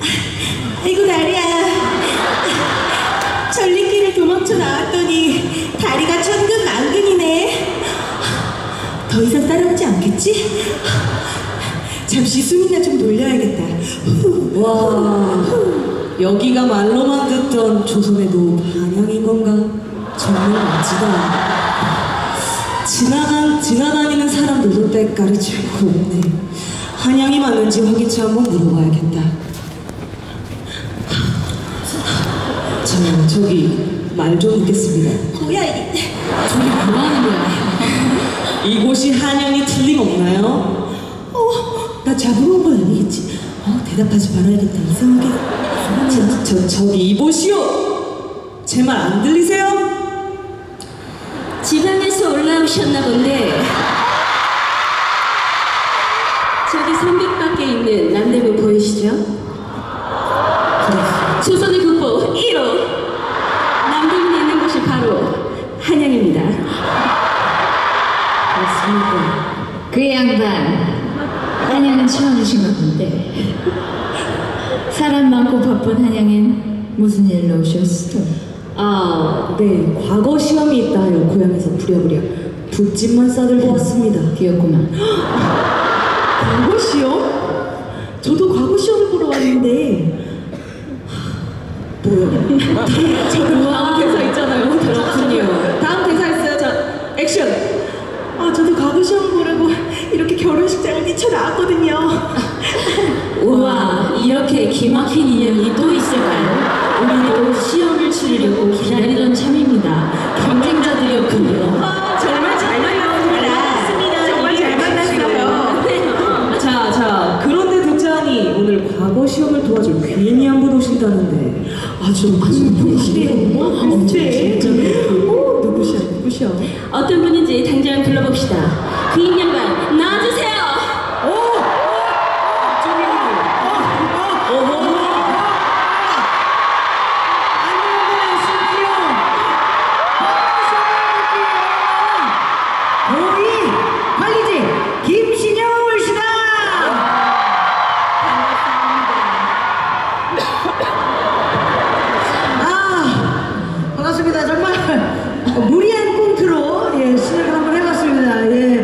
아이고 다리야. 전리길을 도망쳐 나왔더니 다리가 천근만근이네. 더 이상 따라오지 않겠지? 잠시 숨이나 좀 돌려야겠다. 와, 여기가 말로만 듣던 조선의 노 한양인 건가? 정말 멋지다. 지나다니는 사람들도 때깔이 참 없네. 한양이 맞는지 확인치 한번 물어봐야겠다. 저기 말 좀 묻겠습니다. 뭐야 이게? 저기 뭐 하는 거야? 이곳이 한양이 틀림없나요? 나 잡으러 온 건 아니겠지? 대답하지 말아야겠다. 이상하게. 저기 이보시오! 제 말 안 들리세요? 지방에서 올라오셨나 본데 저기 성벽 밖에 있는 남대문 보이시죠? 조선의 국보 1호 남대문에 있는 곳이 바로 한양입니다. 맞습니까? 그 양반 한양은 처음 오신 것 같은데 사람 많고 바쁜 한양엔 무슨 일로 오셨어? 네. 과거 시험이 있다하여 고향에서 부랴부랴 붓집만 싸들고 왔습니다. 귀엽구만. 과거 시험? 저도 과거 시험을 보러 왔는데. 뭐요? 다음 대사 있잖아요. 그렇군요. 다음 대사 있어요. 자, 액션! 저도 과거 시험 보려고 이렇게 결혼식장을 뛰쳐나왔거든요. 우와, 이렇게 기막힌 인연이 또 있을까요? 우리도 시험을 치르려고 기다리던 참입니다. 경쟁자들이었군요. 정말 잘 만났습니다. 정말 잘 만났어요. 자, 그런데 듣자니 오늘 과거 시험을 도와줄 귀인이 한 분 오신다는데 아주 누구시래요? 글쎄. 누구셔? 어떤 분인지 당장 불러봅시다. 귀인 양반 나와주세요. 반갑습니다. 정말 무리한 꽁트로 시작을 한번 해봤습니다.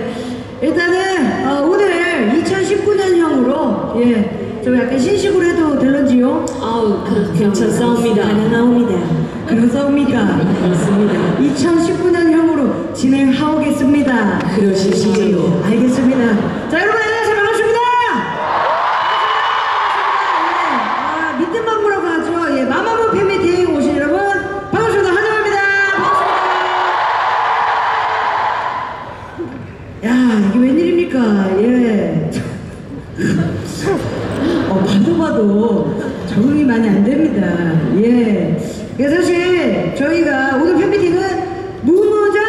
일단은 오늘 2019년형으로 좀 약간 신식으로 해도 될런지요? 괜찮사옵니다. 가능하옵니다. 그렇사옵니까? 그렇습니다. 2019년형으로 진행하오겠습니다. 그러시지요. 알겠습니다. 자, 여러분 안녕하세요. 반갑습니다. 밑에 방구라고 하죠. 마마무 팬미팅 오신 여러분 반갑습니다. 환영합니다. 반갑습니다. 야, 이게 웬일입니까? 봐도 적응이 많이 안 됩니다. 그래서 사실 저희가 오늘 팬미팅은 무모장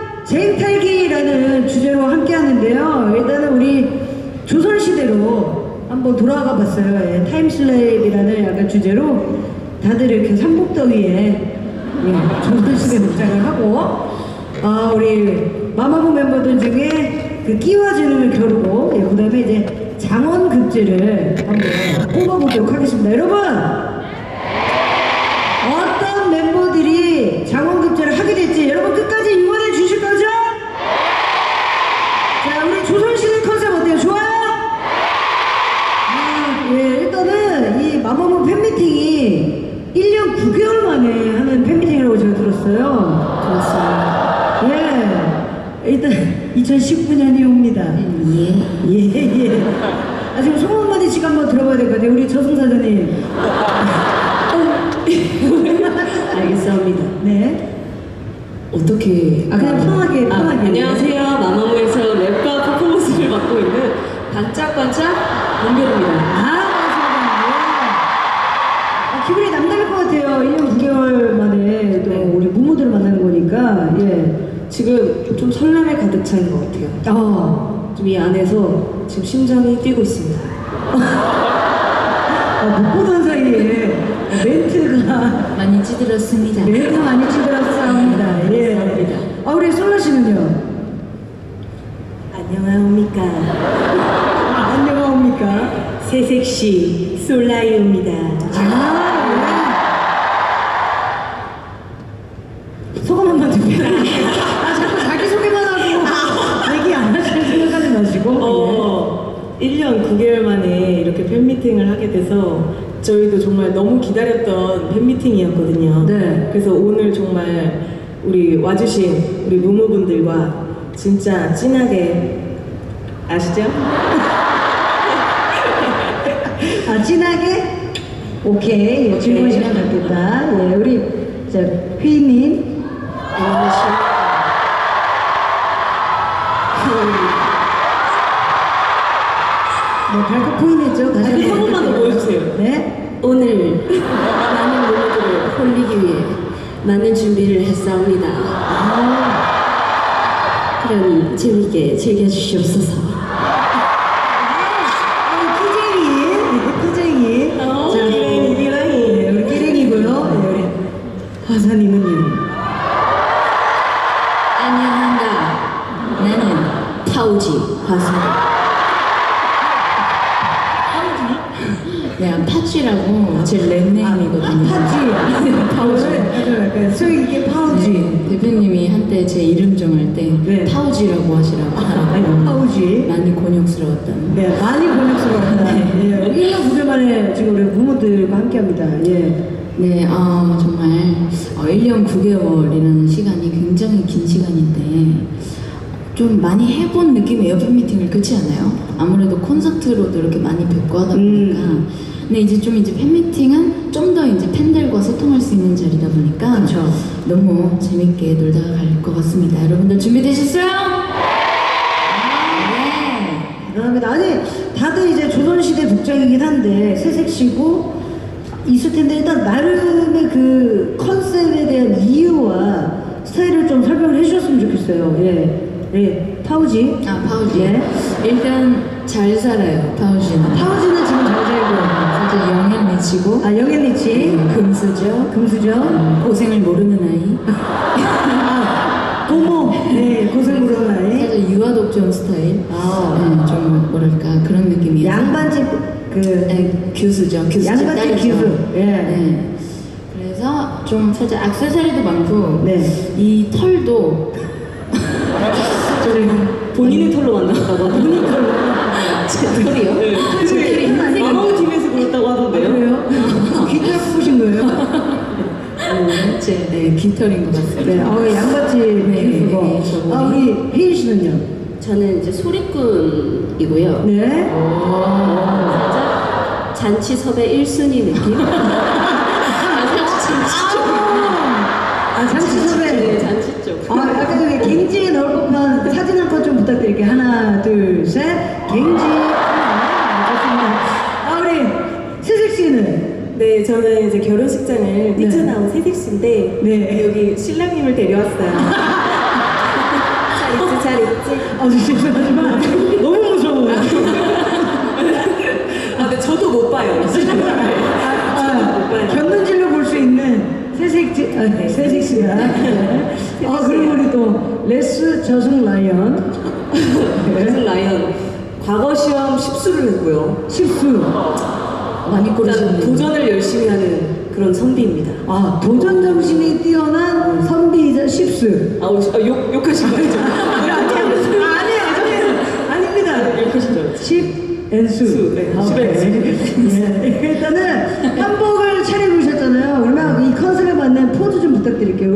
쟁탈기라는 주제로 함께 하는데요. 일단은 우리 조선시대로 한번 돌아가 봤어요. 타임슬랩이라는 약간 주제로 다들 이렇게 삼복더위에 조선시대 목장을 하고 우리 마마무 멤버들 중에 그 끼와 재능을 겨루고 그 다음에 이제 장원급제를 한번 뽑아보도록 하겠습니다. 여러분! 어떤 멤버들이 장원급제를 하게 될지 여러분 끝까지 응원해 주실 거죠? 자, 우리 조선시대 컨셉 어때요? 좋아요? 일단은 이 마마무 팬미팅이 1년 9개월 만에 하는 팬미팅이라고 제가 들었어요. 그렇습니다. 일단 2019년이 옵니다. 지금 소감 한마디씩 한번 들어봐야 될 것 같아요. 우리 저승사자님. 알겠습니다. 네. 어떻게? 그냥 편하게. 안녕하세요. 마마무에서 랩과 퍼포먼스를 맡고 있는 반짝반짝 문별입니다. 반갑습니다. 기분이 남다를 것 같아요. 1년 9개월 만에 또 우리 무모들을 만나는 거니까. 지금 좀 설렘에 가득 차인 것 같아요. 좀 이 안에서 지금 심장이 뛰고 있습니다. 못 보던 사이에 멘트가 많이 찌들었습니다. 많이 찌들었습니다. 우리 솔라 씨는요? 안녕하옵니까. 안녕하옵니까? 새색시 솔라이오입니다. 소감 한번 듣게요. 자꾸 자기소개만 하고 얘기 안 하실 생각하지 마시고. 1년 9개월 만에 이렇게 팬미팅을 하게 돼서 저희도 정말 너무 기다렸던 팬미팅이었거든요. 네. 그래서 오늘 정말 우리 와주신 우리 무무분들과 진짜 진하게 아시죠? 아, 진하게? 오케이. 예, 즐거운 시간 갖겠다. 예, 우리, 휘님. 네, 발끝 포인했죠? 다시 한 번만 더 보여주세요. 네. 오늘 많은 무무들을 홀리기 위해 많은 준비를 했사옵니다. 그럼 재밌게 즐겨주시옵소서. 끼쟁이. 기랭이. 우리 끼랭이고요. 네, 우리 화사님은요. 안녕한가. 나는 파우지 화사. 내가 파쥐라고 제 랩네임이거든요. 파우지. 약간 소위 있게 파우지. 네, 대표님이 한때 제 이름 정할 때 네. 파우지라고 하시라고 하라고 파우지. 많이 곤욕스러웠던. 네, 많이 곤욕스러웠다. 네. 1년 9개 만에 지금 우리 부모들과 함께 합니다. 예. 네, 정말 1년 9개월이라는 시간이 굉장히 긴 시간인데 좀 많이 해본 느낌이에요. 팬미팅을 그렇지 않아요? 아무래도 콘서트로도 이렇게 많이 뵙고 하다 보니까 근데 이제 팬미팅은 좀 더 이제 팬들과 소통할 수 있는 자리다 보니까 그쵸. 너무 재밌게 놀다 갈 것 같습니다. 여러분들 준비되셨어요? 네. 대단합니다. 아니, 다들 이제 조선시대 복장이긴 한데, 새색시고 있을 텐데, 일단 나름의 그 컨셉에 대한 이유와 스타일을 좀 설명을 해주셨으면 좋겠어요. 예. 예. 파우지. 파우지. 예. 일단 잘 살아요, 파우지는. 파우지는 지금 잘 살고. 살짝 영앤 미치고 영앤리치. 금수저. 금수저. 고생을 모르는 아이. 고모. 네, 고생 모르는 아이. 살짝 유아독존 스타일. 좀 뭐랄까 그런 느낌이에요. 양반집 규수죠. 규수집 양반집 딸이죠. 규수. 예. 네. 그래서 좀 살짝 액세서리도 많고 네. 이 털도 본인의 털로 만났다고 하던데. 제 털이요? 제 털이 흰색이 마마무팀에서 그랬다고 하던데요? 그래요? 귀가 뽑으신 거예요? 제 깃털인 것 같습니다. 네, 양반집 네, 규수고. 저분이. 우리 혜인 씨는요? 저는 이제 소리꾼이고요. 네. 살짝 잔치 섭외 1순위 느낌? 잔치 섭외. 네, 잔치 쪽. 약간 저기 갱지에 넣을 법한 사진 한 컷 좀 부탁드릴게요. 하나, 둘, 셋. 갱지. 좋습니다. 우리 세색 씨는? 네, 저는 이제 결혼식장을 뛰쳐나온 새색시인데 네. 여기 신랑님을 데려왔어요. 잘 있지? 죄송하지만 너무 무서워요. 근데 저도 못 봐요. 견눈질로 볼 수 있는 세색 씨가. 네. 그리고 우리 또 레스 저승 라이언. 무슨 라이언 과거 시험 10수를 했고요. 10수. 많이 고르셨네요. 도전을 열심히 하는 그런 선비입니다. 도전 정신이 뛰어난 선비이자 10수. 욕하신 거죠? 아닙니다. 욕하시죠? 10N수. 네, 오케이. 10N수. 네. 일단은 한복을 차려입으셨잖아요. 그러면 이 컨셉에 맞는 포즈 좀 부탁드릴게요.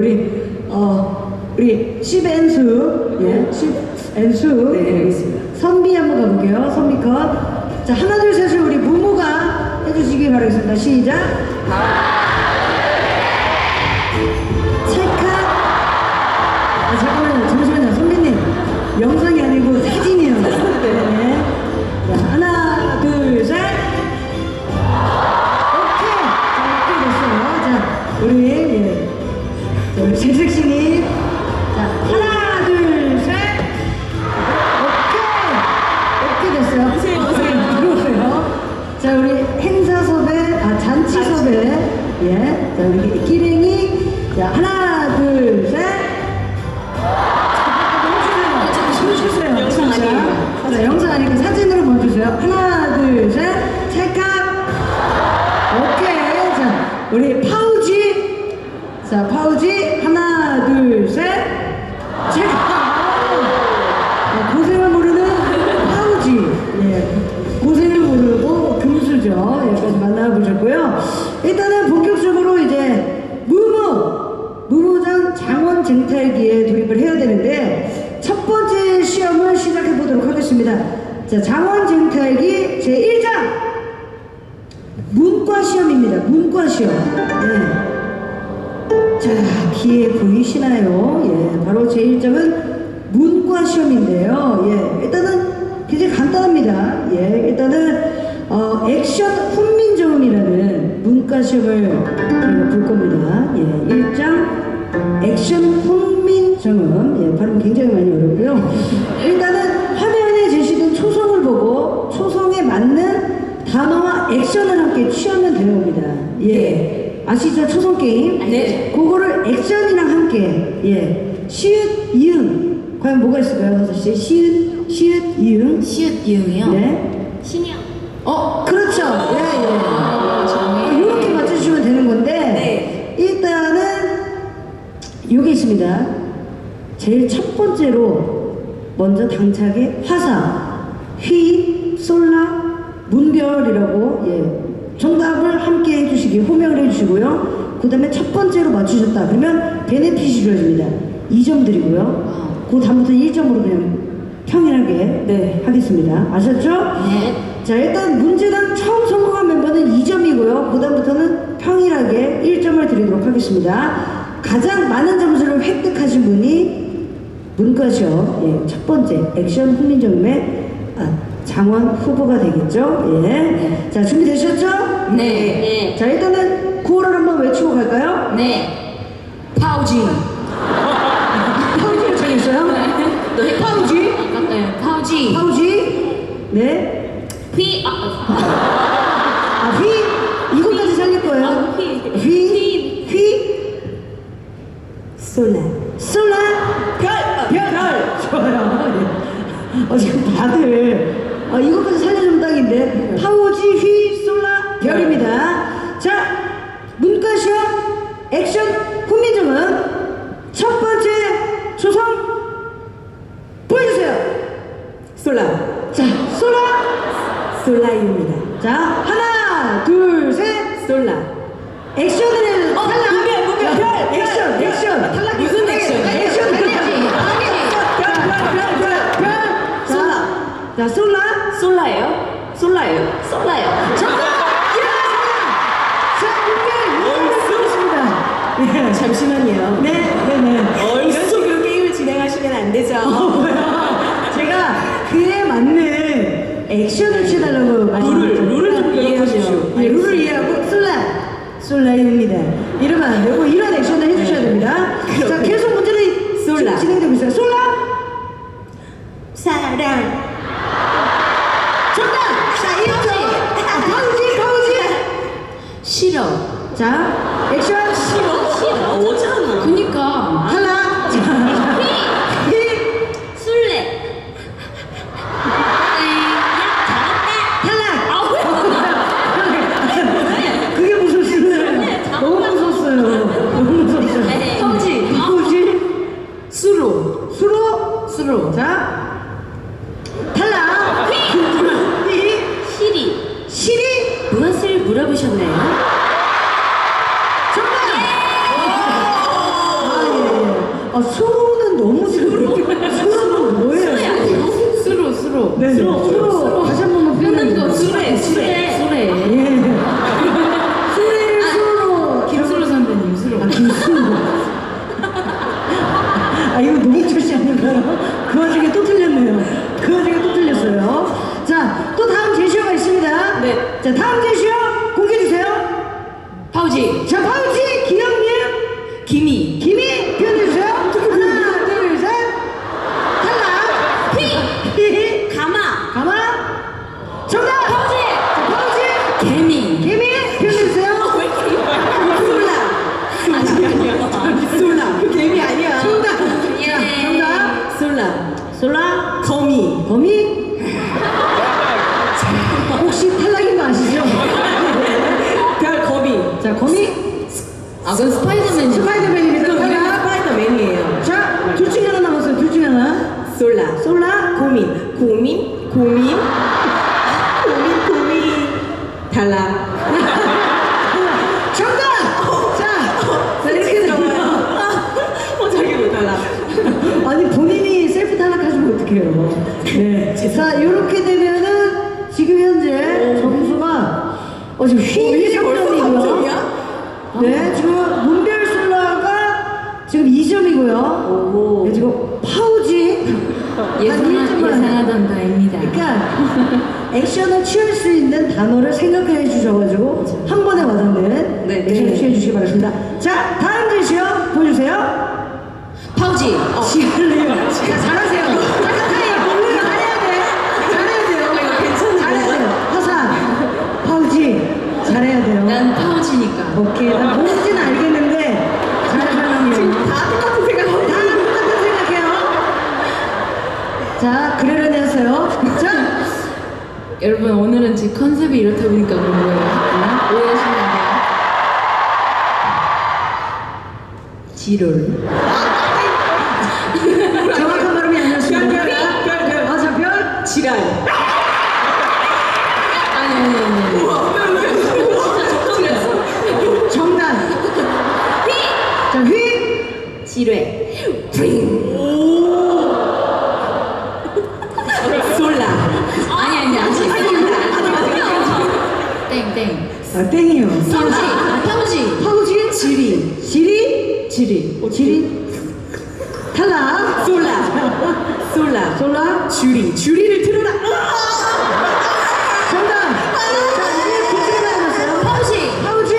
우리 10N수. 예, 10N수. 네, 알겠습니다. 선비 한번 가볼게요. 선비 컷. 자, 하나, 둘, 셋을 우리 부모가 해주시기 바라겠습니다. 시작. 찰칵. 잠시만요. 선배님. 영상이 아니고 사진이에요. 네. 자, 하나, 둘, 셋. 오케이. 자, 오케이 됐어요. 자, 우리 세색씨님. 자, 하나, 둘, 셋. 오케이 됐어요. 들어오세요. 자, 우리 행사 섭외, 잔치 섭외. 예. 자, 우리 끼랭이. 자, 하나, 둘, 셋. 멈추세요. 영상 아니에요. 자, 영상 아니고 사진으로 멈추세요. 하나, 둘, 셋. 찰칵. 우리 파우지. 자, 파우지. 하나, 둘, 셋. 고생을 모르는 파우지. 예. 고생을 모르고 금수저. 여기까지 만나보셨고요. 일단은 본격적으로 이제 무무장 장원 쟁탈기에 돌입을 해야 되는데 첫 번째 시험을 시작해 보도록 하겠습니다. 자, 장원 쟁탈기 제1장 문과 시험입니다. 문과 시험. 네. 자, 뒤에 보이시나요? 예, 바로 제1장은 문과 시험인데요. 예, 일단은 굉장히 간단합니다. 예, 일단은 액션 훈민정음이라는 문과 시험을 저희가 볼 겁니다. 예, 1장 액션 훈민정음. 예, 발음 굉장히 많이 어렵고요. 일단은 화면에 제시된 초성을 보고 초성에 맞는 단어와 액션을 함께 취하면 되는 겁니다. 예. 아시죠? 초성 게임? 네. 그거를 액션이랑 함께, 예. 시읒, 이응. 과연 뭐가 있을까요, 허서씨? 시읒, 이응. 시읒 이응이요? 네. 신이요. 그렇죠. 예, 예. 이렇게 맞춰주시면 되는 건데, 일단은, 요게 있습니다. 제일 첫 번째로, 먼저 당차게 화사, 휘, 솔라, 문별이라고, 예. 정답을 함께 해주시기, 호명을 해주시고요. 그 다음에 첫 번째로 맞추셨다. 그러면 베네핏이 주어집니다. 2점 드리고요. 그 다음부터 1점으로 그냥 평일하게 하겠습니다. 아셨죠? 네. 자, 일단 문제당 처음 성공한 멤버는 2점이고요. 그 다음부터는 평일하게 1점을 드리도록 하겠습니다. 가장 많은 점수를 획득하신 분이 문과시험, 예, 첫 번째 액션 훈민정음의 장원 후보가 되겠죠? 예. 자, 준비되셨죠? 네. 자, 일단은 구호를 한번 외치고 갈까요? 네. 파우지. 파우지를 정했어요? 네. 파우지? 네. 파우지. 파우지? 네. 휘. 휘? 이거까지 살릴 거예요? 휘? 솔라. 솔라? 별! 좋아요. 지금 다들 이것까지 살려주면 딱인데 파우지, 휘, 솔라, 별입니다. 자, 문과시험 액션 훈민정음 첫 번째 초성 보여주세요. 솔라. 자, 솔라입니다. 자, 하나, 둘, 셋, 솔라. 액션을 탈락. 문별. 액션. 탈락. 무슨 액션? 액션 탈락이지. 자, 솔라예요? 솔라요. 정답! 자, 문별 이해했습니다. 잠시만요. 네. 이런 식으로 게임을 진행하시면 안 되죠. 제가 그에 맞는 액션을 취해달라고 말씀드렸죠. 룰을 좀 이해하십시오. 네, 룰을 이해하고 솔라입니다. 이러면 안 되고 이런 액션을 해주셔야 됩니다. 자, 계속 문제는 솔라. 진행되고 있어요. 솔라. 사랑. 정답! 자, 1점. 파우지. 싫어. 자, 액션. 싫어. 오잖아. 그니까. 탈락. 자, 휘. 술래. 탈락. 그게 무슨 술래? 너무 무서웠어요. 파우지. 수로. 자, 탈락. 시리. 무엇을 물어보셨나요? 정답. 수로는 너무 수로는 뭐예요? 수로. 네, 수로. 다시 한 번만 표현해 주세요. 수레. 예. 수로. 김수로 선배님, 수로. 김수로. 이거 너무 출시 아닌가요? 그 와중에 또 틀렸어요. 자, 또 다음 제시어가 있습니다. 네. 자, 다음 제시어 공개해주세요. 파우지. 자, 파우지, 기영님, 김이. 표현해주세요. 하나, 둘, 셋. 탈락. 휘. 가마. 정답. 파우지. 자, 파우지. 개미. 표현해주세요. 솔라. 개미 아니야. 정답. 솔라. 거미. 혹시 탈락인 거 아시죠? 별 거미. 자, 거미. 아, 그건 스파이더맨이. 스파이더맨입니다. 그럼 이름이 탈락. 스파이더맨이에요. 자, 둘 중에 하나 남았어요. 둘 중에 하나. 솔라. 솔라. 고민. 고민. 고민. 고민. 고민. 탈락. 정답! 자, 이렇게 되면. 자기도 탈락. 아니, 본인이 셀프 탈락하시면 어떡해요. 네. 자, 이렇게 되면은 지금 현재 점수가 지금 휘 벌써 3점이고요. 3점이야? 네, 지금 문별 솔라가 지금 2점이고요. 네, 지금 파우지 예상하던 바입니다. 그러니까 액션을 취할 수 있는 단어를 생각해 주셔가지고 한 번에 와닿는 네, 네. 액션을 취해 주시기 바랍니다. 자, 다음 제시어 보여주세요. 파우지. 지을래요. 자, 잘하세요. 잠깐만요. 잘해야 돼. 잘해야 돼요. 괜찮은 잘해야 거야? 돼요. 화산, 파우지 잘해야 돼요. 난 파우지니까. 오케이. 난 뭔지는 알겠는데 잘 설명해요. 다 똑같은 생각하고. 다 똑같은 생각해요. 자, 그러려니 하세요. 자, 여러분, 오늘은 제 컨셉이 이렇다 보니까 그런 거예요. 오해하시면 안 돼요. 지롤. 정확한 발음이 아니었습니다. 별. 자, 별. 지랄. 아니. 정답. 자, 휘. 지뢰. 솔라. 아니, 아직. 땡. 아, 땡이요. 파우지. 파우지. 지리. 지리. 지리. 탈락. 솔라. 솔라. 주리. 주리를 틀어라. 정답. 자, 이제 구치가 남았어요. 파우지.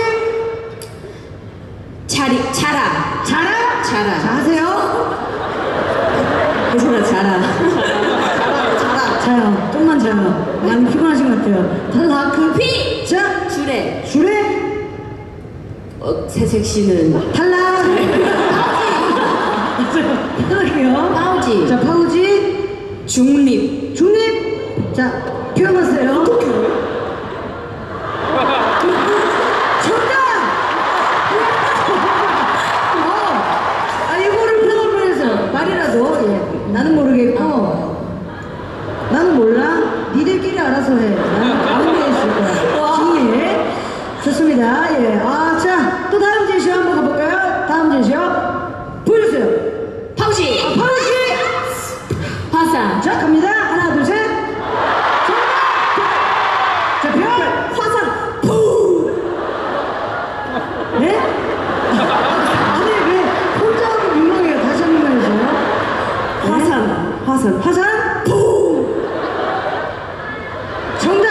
자라. 자라. 자, 하세요. 괜찮아, 자라. 자요. 좀만 자요. 많이 피곤하신 것 같아요. 탈락. 휘. 자, 주례. 주례. 새색 씨는 탈락. 탈락이요. 파우지. 자, 파우지. 중립. 중립. 자, 표현하세요. 정답! 이거를 표현을 해서 말이라도, 예. 나는 모르겠고, 나는 몰라. 니들끼리 알아서 해. 나는 다른 데 있을 거야. 중립. 좋습니다. 예. 자, 또 다음 제시어 한번 가볼까요? 다음 제시어. 보여주세요. 파우지. 파우지! 화산. 자, 갑니다. 하나, 둘, 셋. 자, 별. 화상. 푸. 네? 아니, 왜 혼자 하면 민망해요? 다시 한 번만 해주세요. 화산. 화산. 푸. 정답.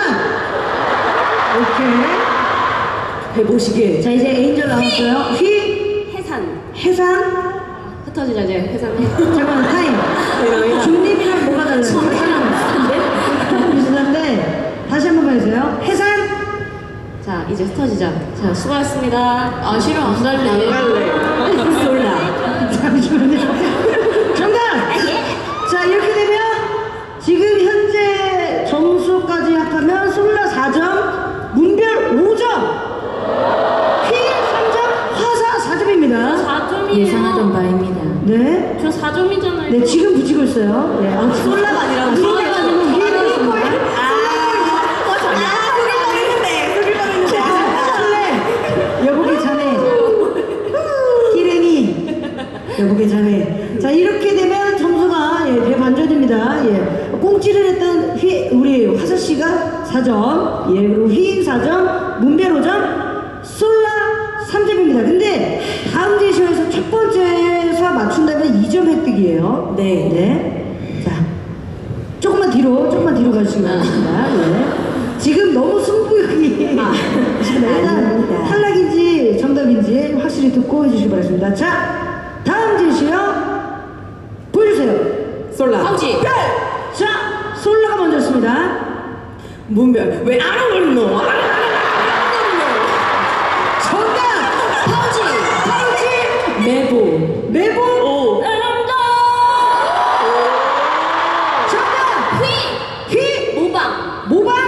오케이. 해보시게. 자, 이제 에인절 나왔어요. 휘. 해산. 흩어지자, 이제 회사는. 잠깐만, 타임. 중립이랑 뭐가 달라요? 비슷한데, 다시 한 번만 해주세요. 해산. 자, 이제 흩어지자. 자, 수고하셨습니다. 아, 싫어. 안 갈래. 솔라. 잠시만요. 정답! 자, 이렇게 되면 지금 현재 점수까지 합하면 솔라 4점, 문별 5점, 휘 3점, 화사 4점입니다. 4점이에요. 예상하던 바입니다. 네. 저 4점이잖아요. 네, 지금 붙이고 있어요. 네. 솔라가 아니라 솔라가 아니고 휘를 여보게 자네. 기랭이. 여보게 자네. 자, 이렇게 되면 점수가 대반전입니다. 꽁찌를 했던 우리 화사 씨가 4점, 그리고 휘인 4점, 문별 5점, 솔라 3점입니다. 근데 다음 제시어에서 첫 번째에서 맞춘다면 2점 획득이에요. 네. 자, 조금만 뒤로 가주시기 바랍니다. 지금 너무 승부욕이 일단 탈락인지 정답인지 확실히 듣고 해주시기 바랍니다. 자, 다음 제시어 보여주세요. 솔라. 파우지. 자, 솔라가 먼저였습니다. 문별. 왜 안 오르노? 정답! 파우지! 메보. 오. 정답! 휘! 모방!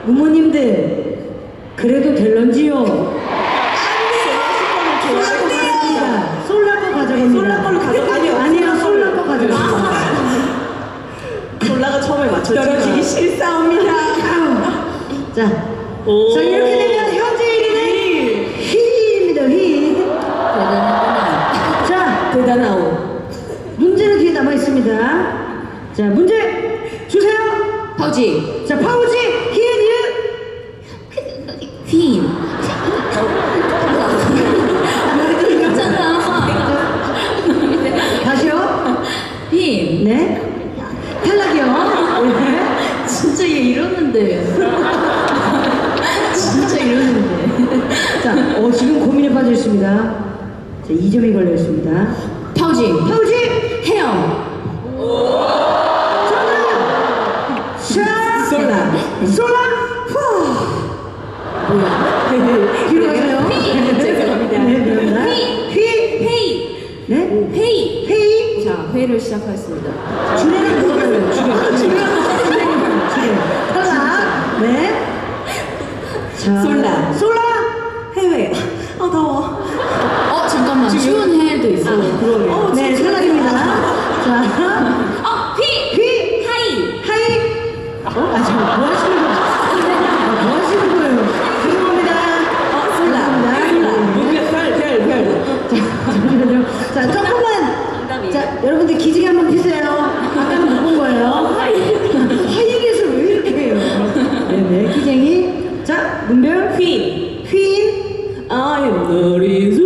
부모님들 그래도 될런지요? 솔라 거 가져갑니다. 솔라 걸로 가져- 아니요, 아니요, 솔라 거 가져갑니다. 솔라가 처음에 맞췄지. 떨어지기 싫사옵니다. 자, 오. 자 이렇게 되면 현재 1위는 휘입니다. 휘. 자, 대단하오. 문제는 뒤에 남아 있습니다. 자, 문제 주세요. 파우지. 자, 파우지 히읗 휘인. 있잖아. 다시요. 휘인. 네. 탈락이요. 네. 진짜 얘 이러는데. 진짜 이러는데. 자, 지금 고민에 빠져 있습니다. 자, 2점이 걸려 있습니다. 파우지. 파우지 헤엄. 정답. 자, 솔라. 솔라. 후. 뒤로 가세요. 죄송합니다. 네, 미안합니다. 휘. 회의. 네. 회의. 회의. 자, 회의를 시작하겠습니다. 주례는 누가 달라요? 주례. 탈락. 네. 자, 솔라. 솔라. 해외. 아 더워. 잠깐만. 추운 해도 있어. 그러네요. 네, 탈락입니다. 자, 휘. 휘. 하이. 하이. 지금 뭐 하시는 거예요? 뭐 하시는 거예요? 죄송합니다. 잠시만요. 자, 조금만. 자, 여러분들 기지개 한번 피세요. 아까 못 본 거예요. 하이에서 왜 이렇게 해요? 네네, 기쟁이. 자, 문별. 휘. 휘인. I'm not easy.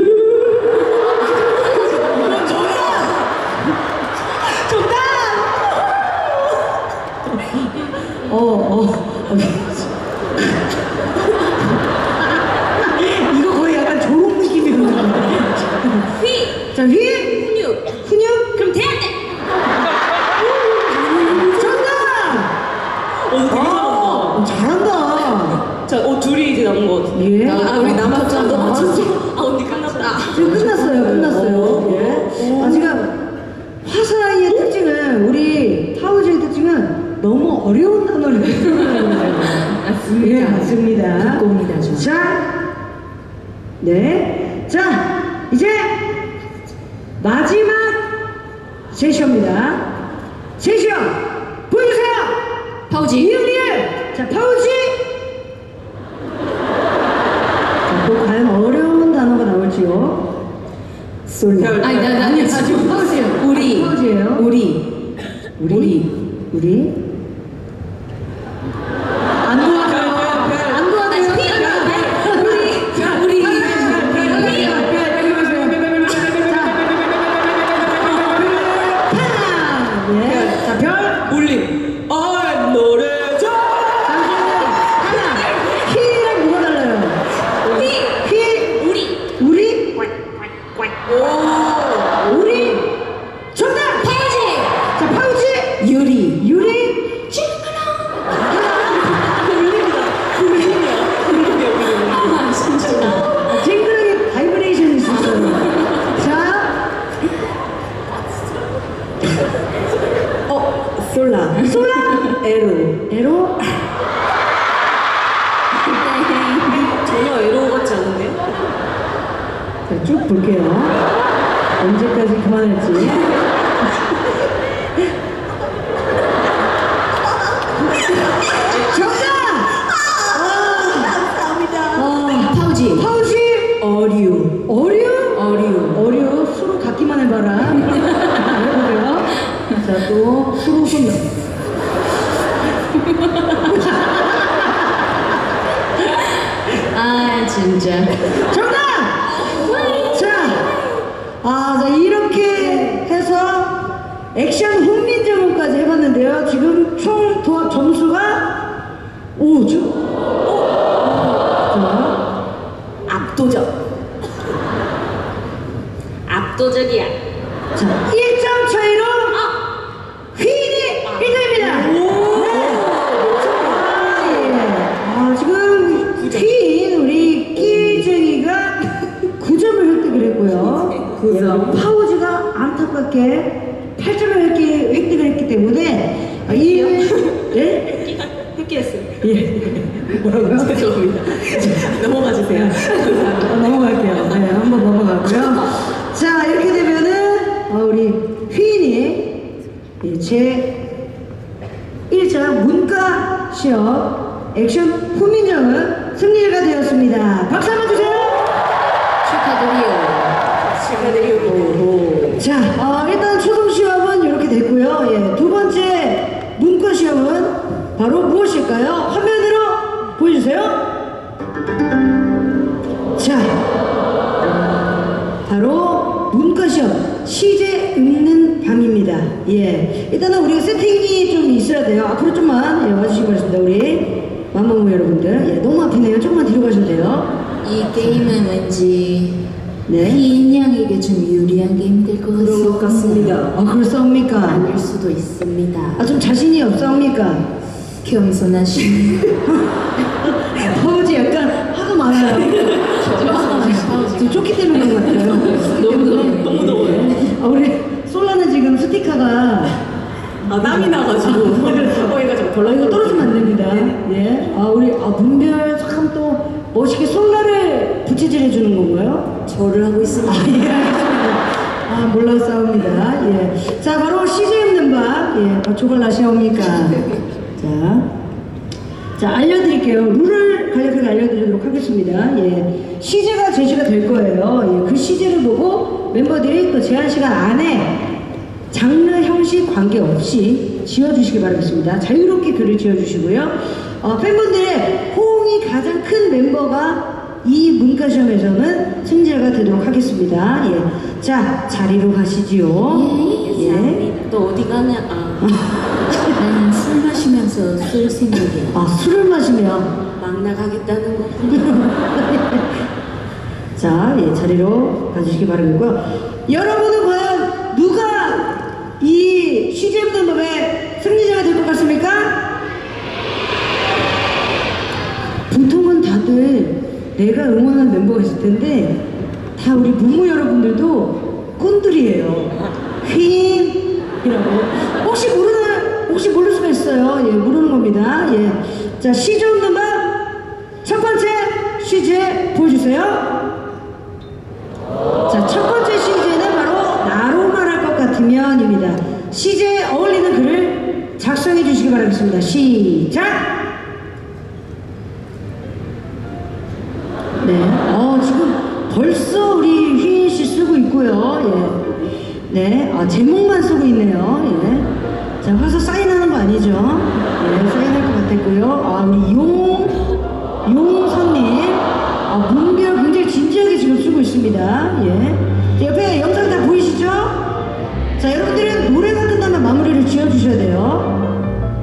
이거 거의 약간 조롱 느낌이거든요. 휘. 자, 휘. 훈육. 훈육. 그럼 돼야 돼. 정답! 잘한다. 자, 둘이 이제 남은 거 같은데. 예. 우리 남았죠? 너 맞췄어? 언니 끝났다. 지금 끝났어요. 예. 아, 지금 화사의 특징은, 우리 파우즈의 특징은 너무 어려운 단어를 맞습니다. 예, 맞습니다. 듣고입니다, 저. 자, 네. 자, 이제 마지막 제시어입니다. 제시어 보여주세요. 파우지. 이은이을. 자, 파우지. 자, 또 과연 어려운 단어가 나올지요. 솔라. 아니 나 지금 파우지예요. 우리. 파우지예요. 우리. 우리. 안 도와줘요. 안 도와줘요. 예. 자, 별. 울림. I'm 노래자. 휘랑 뭐가 달라요? 휘. 우리. 우리. 정답. 파우지. 자, 파우지. 유리. 아 진짜. 징그러게 바이브레이션이 있었어요. 자, 솔라. 에로. 에로. 전혀 에로 같지 않은데? 자, 쭉 볼게요. 언제까지 그만할지. 정답! 파우지. 파우지. 어류. 어류. 수로 갖기만 해봐라. 해보세요. 자, 또 수로 손. 아 진짜. 정답! 자, 이렇게 해서 액션 훈민정음까지 해봤는데요. 지금 총 도합 점수가 5점. 압도적이야. 자, 1점 차이로 휘인이 1등입니다. 지금 휘인 우리 끼쟁이가 9점을 획득을 했고요. 9점. 파우즈가 안타깝게 8점을 획득을 했기 때문에 예? 포기했어요. 예. 뭐라고요? 죄송합니다. 넘어가 주세요. 넘어갈게요. 네, 한번 넘어가고요. 자, 이렇게 되면은 우리 휘인이 제 1차 문과 시험 액션 후민정은 승리가 되었습니다. 박수 한번 주세요. 축하드리고. 자, 일단 초성 시험은 이렇게 됐고요. 예, 두 번째 문과 시험은 바로 무엇일까요? 화면으로 보여주세요. 자, 바로 문과 시험 시제 읽는 밤입니다. 예, 일단은 우리가 세팅이 좀 있어야 돼요. 앞으로 좀만 와주시기 바랍니다. 우리 마마무 여러분들. 예, 너무 앞이네요. 조금만 뒤로 가시면 돼요. 이 게임은 왠지 네. 휘인 양에게 좀 유리한 게임이 될 것 같습니다. 그렇사옵니까? 아닐 수도 있습니다. 좀 자신이 없사옵니까? 겸손하신 파우지 약간 하도 많아요. 저 쫓기 때문에 그런 것 같아요. 너무 더워요. 우리 솔라는 지금 스티커가 땀이 나가지고. 해가지고 이거 덜렁 떨어지면 안 됩니다. 예. 우리 문별 참 또 멋있게 솔라를 부채질해 주는 건가요? 절을 하고 있습니다. 예, 알겠습니다. 몰랐사옵니다. 예. 자, 바로 시제 없는 밥. 예, 조걸 나시옵니까? 자, 알려드릴게요. 룰을 간략하게 알려드리도록 하겠습니다. 예. 시제가 제시가 될 거예요. 예. 그 시제를 보고 멤버들이 또 제한 시간 안에 장르, 형식 관계없이 지어주시기 바라겠습니다. 자유롭게 글을 지어주시고요. 팬분들의 호응이 가장 큰 멤버가 이 문과시험에서는 승자가 되도록 하겠습니다. 예. 자, 자리로 가시지요. 예. 또 어디 가냐? 나는 술 마시면서 쓸 생각이야. 술을 마시면 막 나가겠다는 거. 자, 예, 자리로 가주시기 바라겠고요. 여러분은 과연 누가 이 시제 없는 법의 승리자가 될 것 같습니까? 보통은 다들 내가 응원하는 멤버가 있을 텐데 다 우리 무무 여러분들도 꼰들이에요. 휘인이라고. 혹시 모를 수가 있어요. 예, 모르는 겁니다. 예. 자, 시제 없는 법 첫 번째 시제 보여주세요. 자, 첫 번째 시제는 바로 나로 말할 것 같으면입니다. 시제에 어울리는 글을 작성해 주시기 바라겠습니다. 시작! 네, 지금 벌써 우리 휘인 씨 쓰고 있고요. 예. 네, 제목만 쓰고 있네요. 예. 자, 와서 사인하는 거 아니죠? 예, 사인할 것 같았고요. 우리 용선님. 문별 굉장히 진지하게 지금 쓰고 있습니다. 예. 옆에 영상 다 보이시죠? 자, 여러분들은 노래가 끝나면 마무리를 지어주셔야 돼요.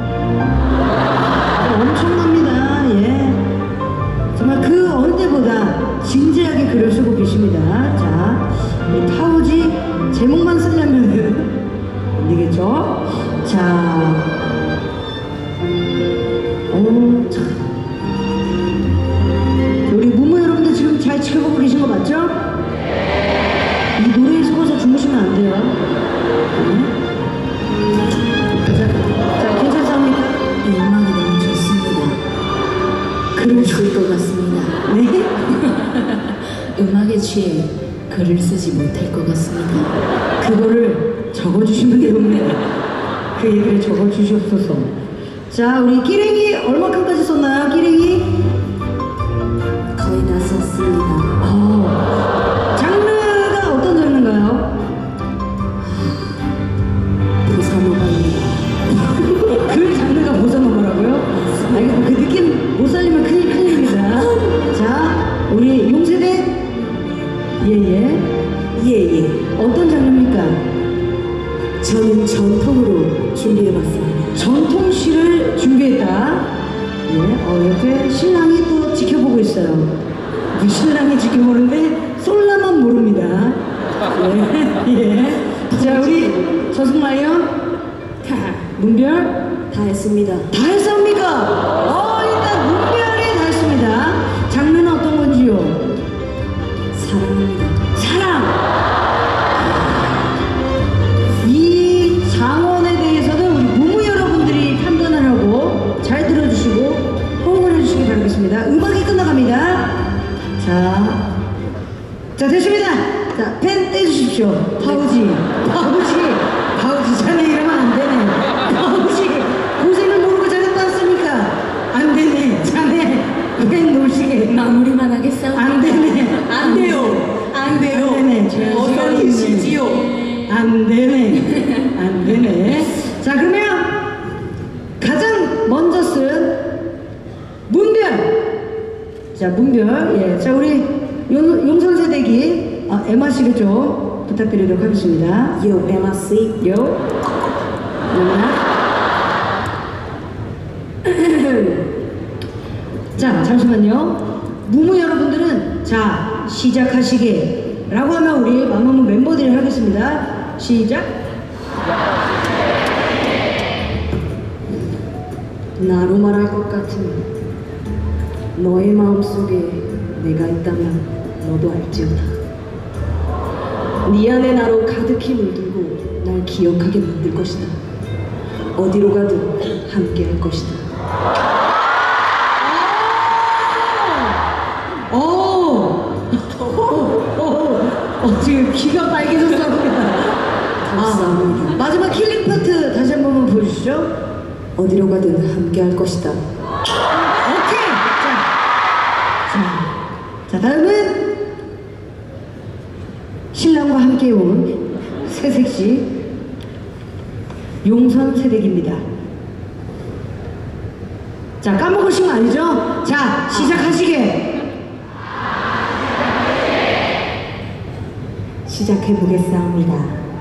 엄청납니다. 예. 정말 그 어느 때보다 진지하게 글을 쓰고 계십니다. 자, 이 타오지 제목만 쓰려면 안 되겠죠? 자, 참. 우리 무무 여러분들 지금 잘 지켜보고 계신 거 맞죠? 이 노래에 속아서 주무시면 안 돼요. 네. 자, 괜찮습니까? 이 음악이 너무 좋습니다. 글을 좋을 것 같습니다. 네? 음악에 취해 글을 쓰지 못할 것 같습니다. 그거를 적어주시면 됩니다. 그 얘기를 적어주시옵소서. 자, 우리 끼랭이 얼마큼까지 썼나요? 끼랭이? 거의 다 썼습니다. 장르가 어떤 장르인가요? 보사노바입니다. 그 장르가 보사노바라고요? 알겠고 그 느낌 못 살리면 큰일입니다. 자, 우리 용세대 예예. 어떤 장르입니까? 저는 전통으로 준비해봤습니다. 전통시를 준비했다. 예, 옆에 신랑이 또 지켜보고 있어요. 그 신랑이 지켜보는데 솔라만 모릅니다. 예. 자, 우리 저승라이언 문별 다 했습니다. 다 했습니까? 일단 문별이 다 했습니다. 장르는 어떤 건지요? 사랑합니다. 사랑! 이 장원에 대해서는 우리 무무 여러분들이 판단을 하고 잘 들어주시고 하겠습니다. 음악이 끝나갑니다. 자, 됐습니다. 자, 펜 떼주십시오. 파우지. 자네 이러면 안 되네. 파우지. 고생을 모르고 자네 땄습니까? 안 되네. 자네 펜 놓으시게. 마무리만 하겠어. 안 되네. 안 돼요. 안 돼요. 안 되네. 어서 계시지요. 안 되네. 자, 그러면 가장 먼저 쓴 문별. 자, 문별. 예. 자, 우리 용선 세대기 에마 씨를 좀 부탁드리도록 하겠습니다. 요, 에마 씨. 요. 자, 잠시만요. 무무 여러분들은 자, 시작하시게 라고 하면 우리 마마무 멤버들이 하겠습니다. 시작. 나로 말할 것 같으면 너의 마음속에 내가 있다면 너도 알지어다. 네 안에 나로 가득히 물들고 날 기억하게 만들 것이다. 어디로 가든 함께 할 것이다. 지금 귀가 빨개졌습니다. 감사합니다. 마지막 킬링 파트 다시 한 번만 보여주시죠. 어디로 가든 함께 할 것이다. 오케이. 자, 다음은 신랑과 함께 온 새색시 용선 세대기입니다. 자, 까먹으신 거 아니죠? 자, 시작하시게. 시작해보겠사옵니다.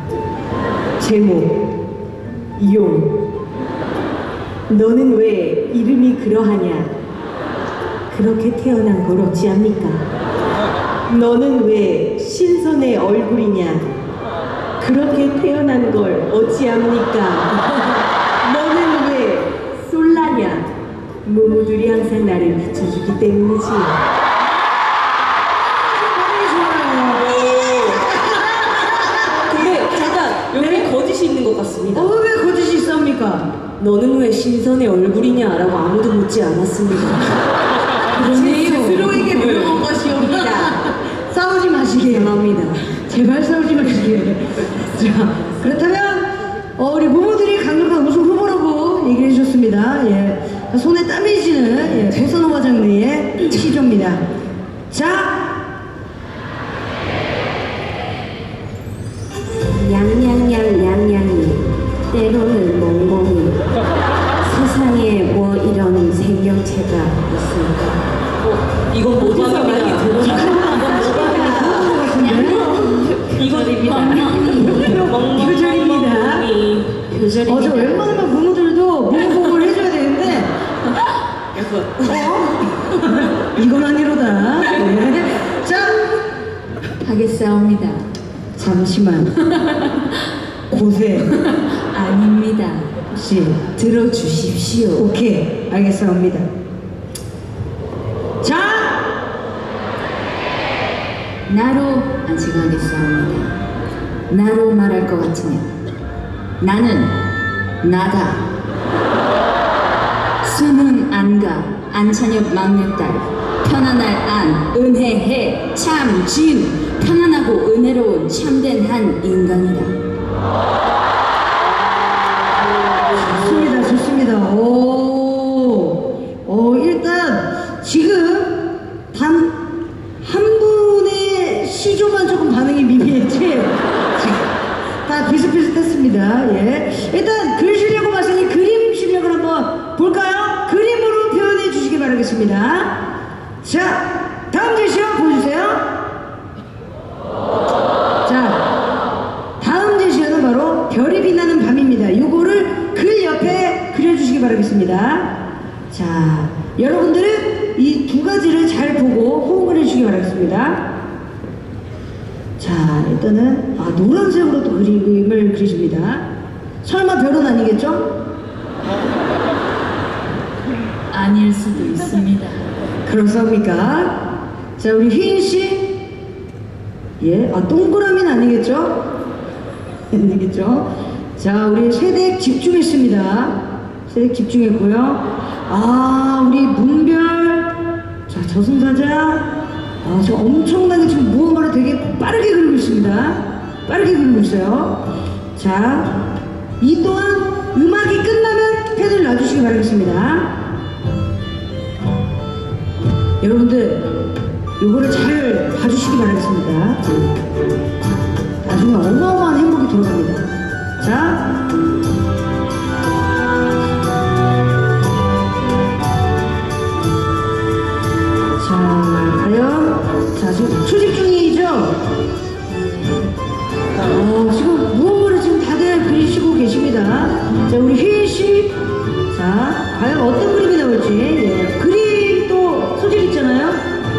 제목 이용. 너는 왜 이름이 그러하냐? 그렇게 태어난 걸 어찌합니까? 너는 왜 신선의 얼굴이냐? 그렇게 태어난 걸 어찌합니까? 너는 왜 솔라냐? 무무들이 항상 나를 비춰주기 때문이지. 근데 잠깐 여기 거짓이 있는 것 같습니다. 왜 거짓이 있습니까? 너는 왜 신선의 얼굴이냐라고 아무도 묻지 않았습니다. 그러네요. 스스로에게 물어본 것이옵니다. 싸우지 마시게. 죄송합니다. 제발 싸우지 마시게. 자, 그렇다면 우리 무무들이 강력한 우승 후보라고 얘기해 주셨습니다. 예, 손에 땀이 지는 보사노바 장르의 시조입니다. 자, 양양양양양이 때로는 멍멍이 세상에 뭐 이런 생명체가 있을까? 이건 어디서 많이 표절입니다. 표절입니다. 저 웬만하면 무무들도 무무복을 해줘야 되는데 이거만이로다. 네. 자, 하겠사옵니다. 잠시만. 고세 아닙니다. 씨. 들어주십시오. 오케이, 알겠습니다. 자, 나로 안식하겠사옵니다. 나로 말할 것 같으면 나는 나다. 수는 안가 안찬엽 막내딸 편안할 안 은혜해 참 지은 편안하고 은혜로운 참된 한 인간이다. 좋습니다. 일단 지금 단 한 분의 시조만 조금 반응이 미미했지. 다 비슷비슷했습니다. 예. 일단 글 실력을 봤으니 그림 실력을 한번 볼까요? 그림으로 표현해 주시기 바라겠습니다. 자, 다음 제시어 보여주세요. 자, 다음 제시어는 바로 별이 빛나는 밤입니다. 요거를 글 옆에 그려주시기 바라겠습니다. 자, 여러분들은 이 두 가지를 잘 보고 호응을 해주시기 바라겠습니다. 자, 일단은 노란색으로 또 그림을 그리십니다. 설마 별은 아니겠죠? 아닐 수도 있습니다. 그렇습니까? 자, 우리 휘인 씨. 예, 동그라미는 아니겠죠? 아니겠죠? 자, 우리 세대 집중했습니다. 세대 집중했고요. 우리 문별 저승사자. 저 엄청나게 지금 무언가를 되게 빠르게 그리고 있습니다. 빠르게 그리고 있어요. 자, 이 또한 음악이 끝나면 펜을 놔주시기 바라겠습니다. 여러분들, 요거를 잘 봐주시기 바라겠습니다. 나중에 어마어마한 행복이 돌아갑니다. 자. 자, 지금 초집 중이죠? 지금 무언가를 지금 다들 그리시고 계십니다. 자, 우리 휘인씨. 자, 과연 어떤 그림이 나올지. 예. 그림 또 소질 있잖아요?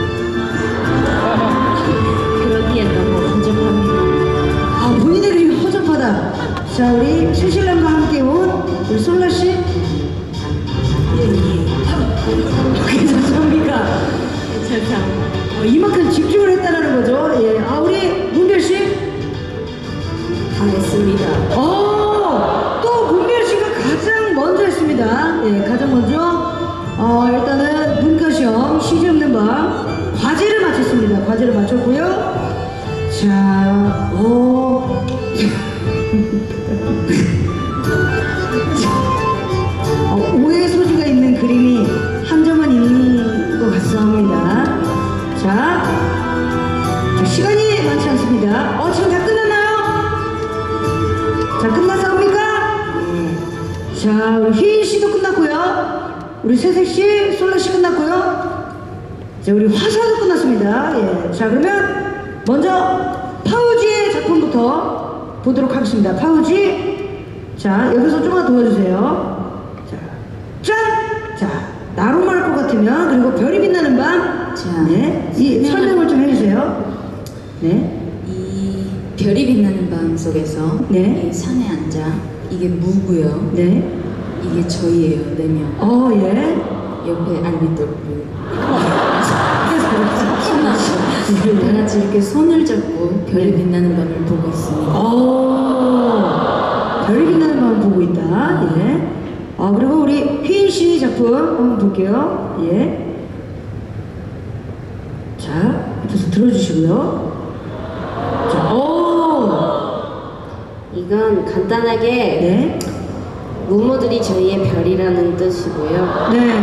그러기엔 너무 허접합니다. 본인의 그림이 허접하다. 자, 우리 신실남과 함께 온 우리 솔라씨. 괜찮습니까? 괜찮다. 이만큼 집중을 했다는 거죠. 예. 우리 문별씨. 다 했습니다. 또 문별씨가 가장 먼저 했습니다. 예, 가장 먼저. 일단은 문과시험 쉬지 없는 밤 과제를 마쳤습니다. 과제를 마쳤고요. 자, 오해 소지가 있는 그림이 한 점은 있는 것 같습니다. 자, 시간이 많지 않습니다. 지금 다 끝났나요? 자, 끝났습니까? 자, 우리 휘인씨도 끝났고요. 우리 세세씨, 솔라씨 끝났고요. 자, 우리 화사도 끝났습니다. 예. 자, 그러면 먼저 파우지의 작품부터 보도록 하겠습니다. 파우지. 자, 여기서 좀만 도와주세요. 자, 짠! 자, 나로 말할 것 같으면, 그리고 별이 빛나는 밤. 자, 네, 이 설명을 좀 해주세요. 네. 이 별이 빛나는 밤 속에서 네. 이 산에 앉아 이게 무고요. 네. 이게 저희예요, 4명. 예. 옆에 알비토르. 다 같이 이렇게 손을 잡고 별이 빛나는 밤을 보고 있습니다. 별이 빛나는 밤을 보고 있다. 예. 그리고 우리 휘인 씨 작품 한번 볼게요. 예. 자, 옆에서 들어주시고요. 자, 이건 간단하게 네. 무모들이 저희의 별이라는 뜻이고요. 네.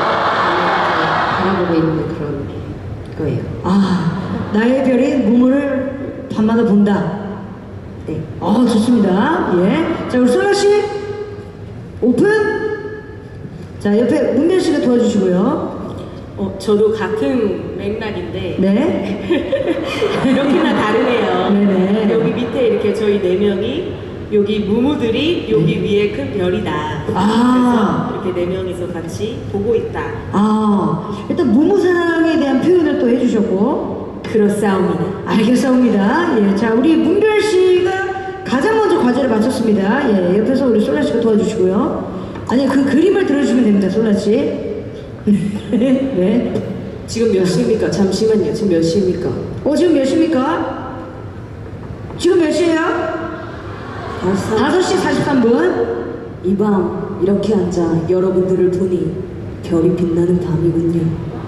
바라보고 있는 그런 거예요. 나의 별인 무모를 밤마다 본다. 네. 좋습니다. 예. 자, 우리 솔라 씨 오픈. 자, 옆에 문별 씨가 도와주시고요. 저도 같은 맥락인데 네. 이렇게나 다르네요. 네네. 여기 밑에 이렇게 저희 4명이 여기 무무들이 여기 위에 큰 별이다. 그래서 이렇게 4명이서 같이 보고 있다. 일단 무무사랑에 대한 표현을 또 해주셨고. 그렇사옵니다. 알겠사옵니다. 예. 자, 우리 문별 씨가 가장 먼저 과제를 마쳤습니다. 예. 옆에서 우리 솔라 씨가 도와주시고요. 아니, 그 그림을 들어주시면 됩니다, 솔라 씨. 네. 지금 몇 시입니까? 잠시만요. 지금 몇 시입니까? 지금 몇 시입니까? 지금 몇 시예요? 5시 43분. 이 밤 이렇게 앉아 여러분들을 보니 별이 빛나는 밤이군요.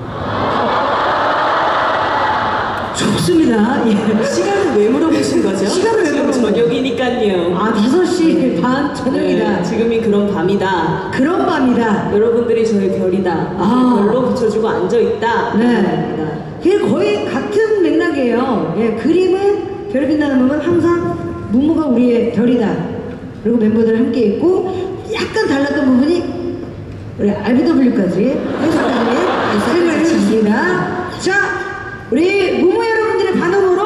좋습니다. 예. 시간을 왜 물어보신 거죠? 시간을 왜 지금 물어보신 저녁이니까요. 5시 반 저녁이다. 네, 지금이 그런 밤이다. 그런 밤이다. 여러분들이 저의 별이다. 별로 비춰주고 앉아있다. 네. 그게 거의 같은 맥락이에요. 예, 그림은 별이 빛나는 밤은 항상 무무가 우리의 별이다. 그리고 멤버들 함께 있고 약간 달랐던 부분이 우리 RBW까지 해석까지 설명을 해주셨습니다. 자, 우리 무무 여러분들의 반응으로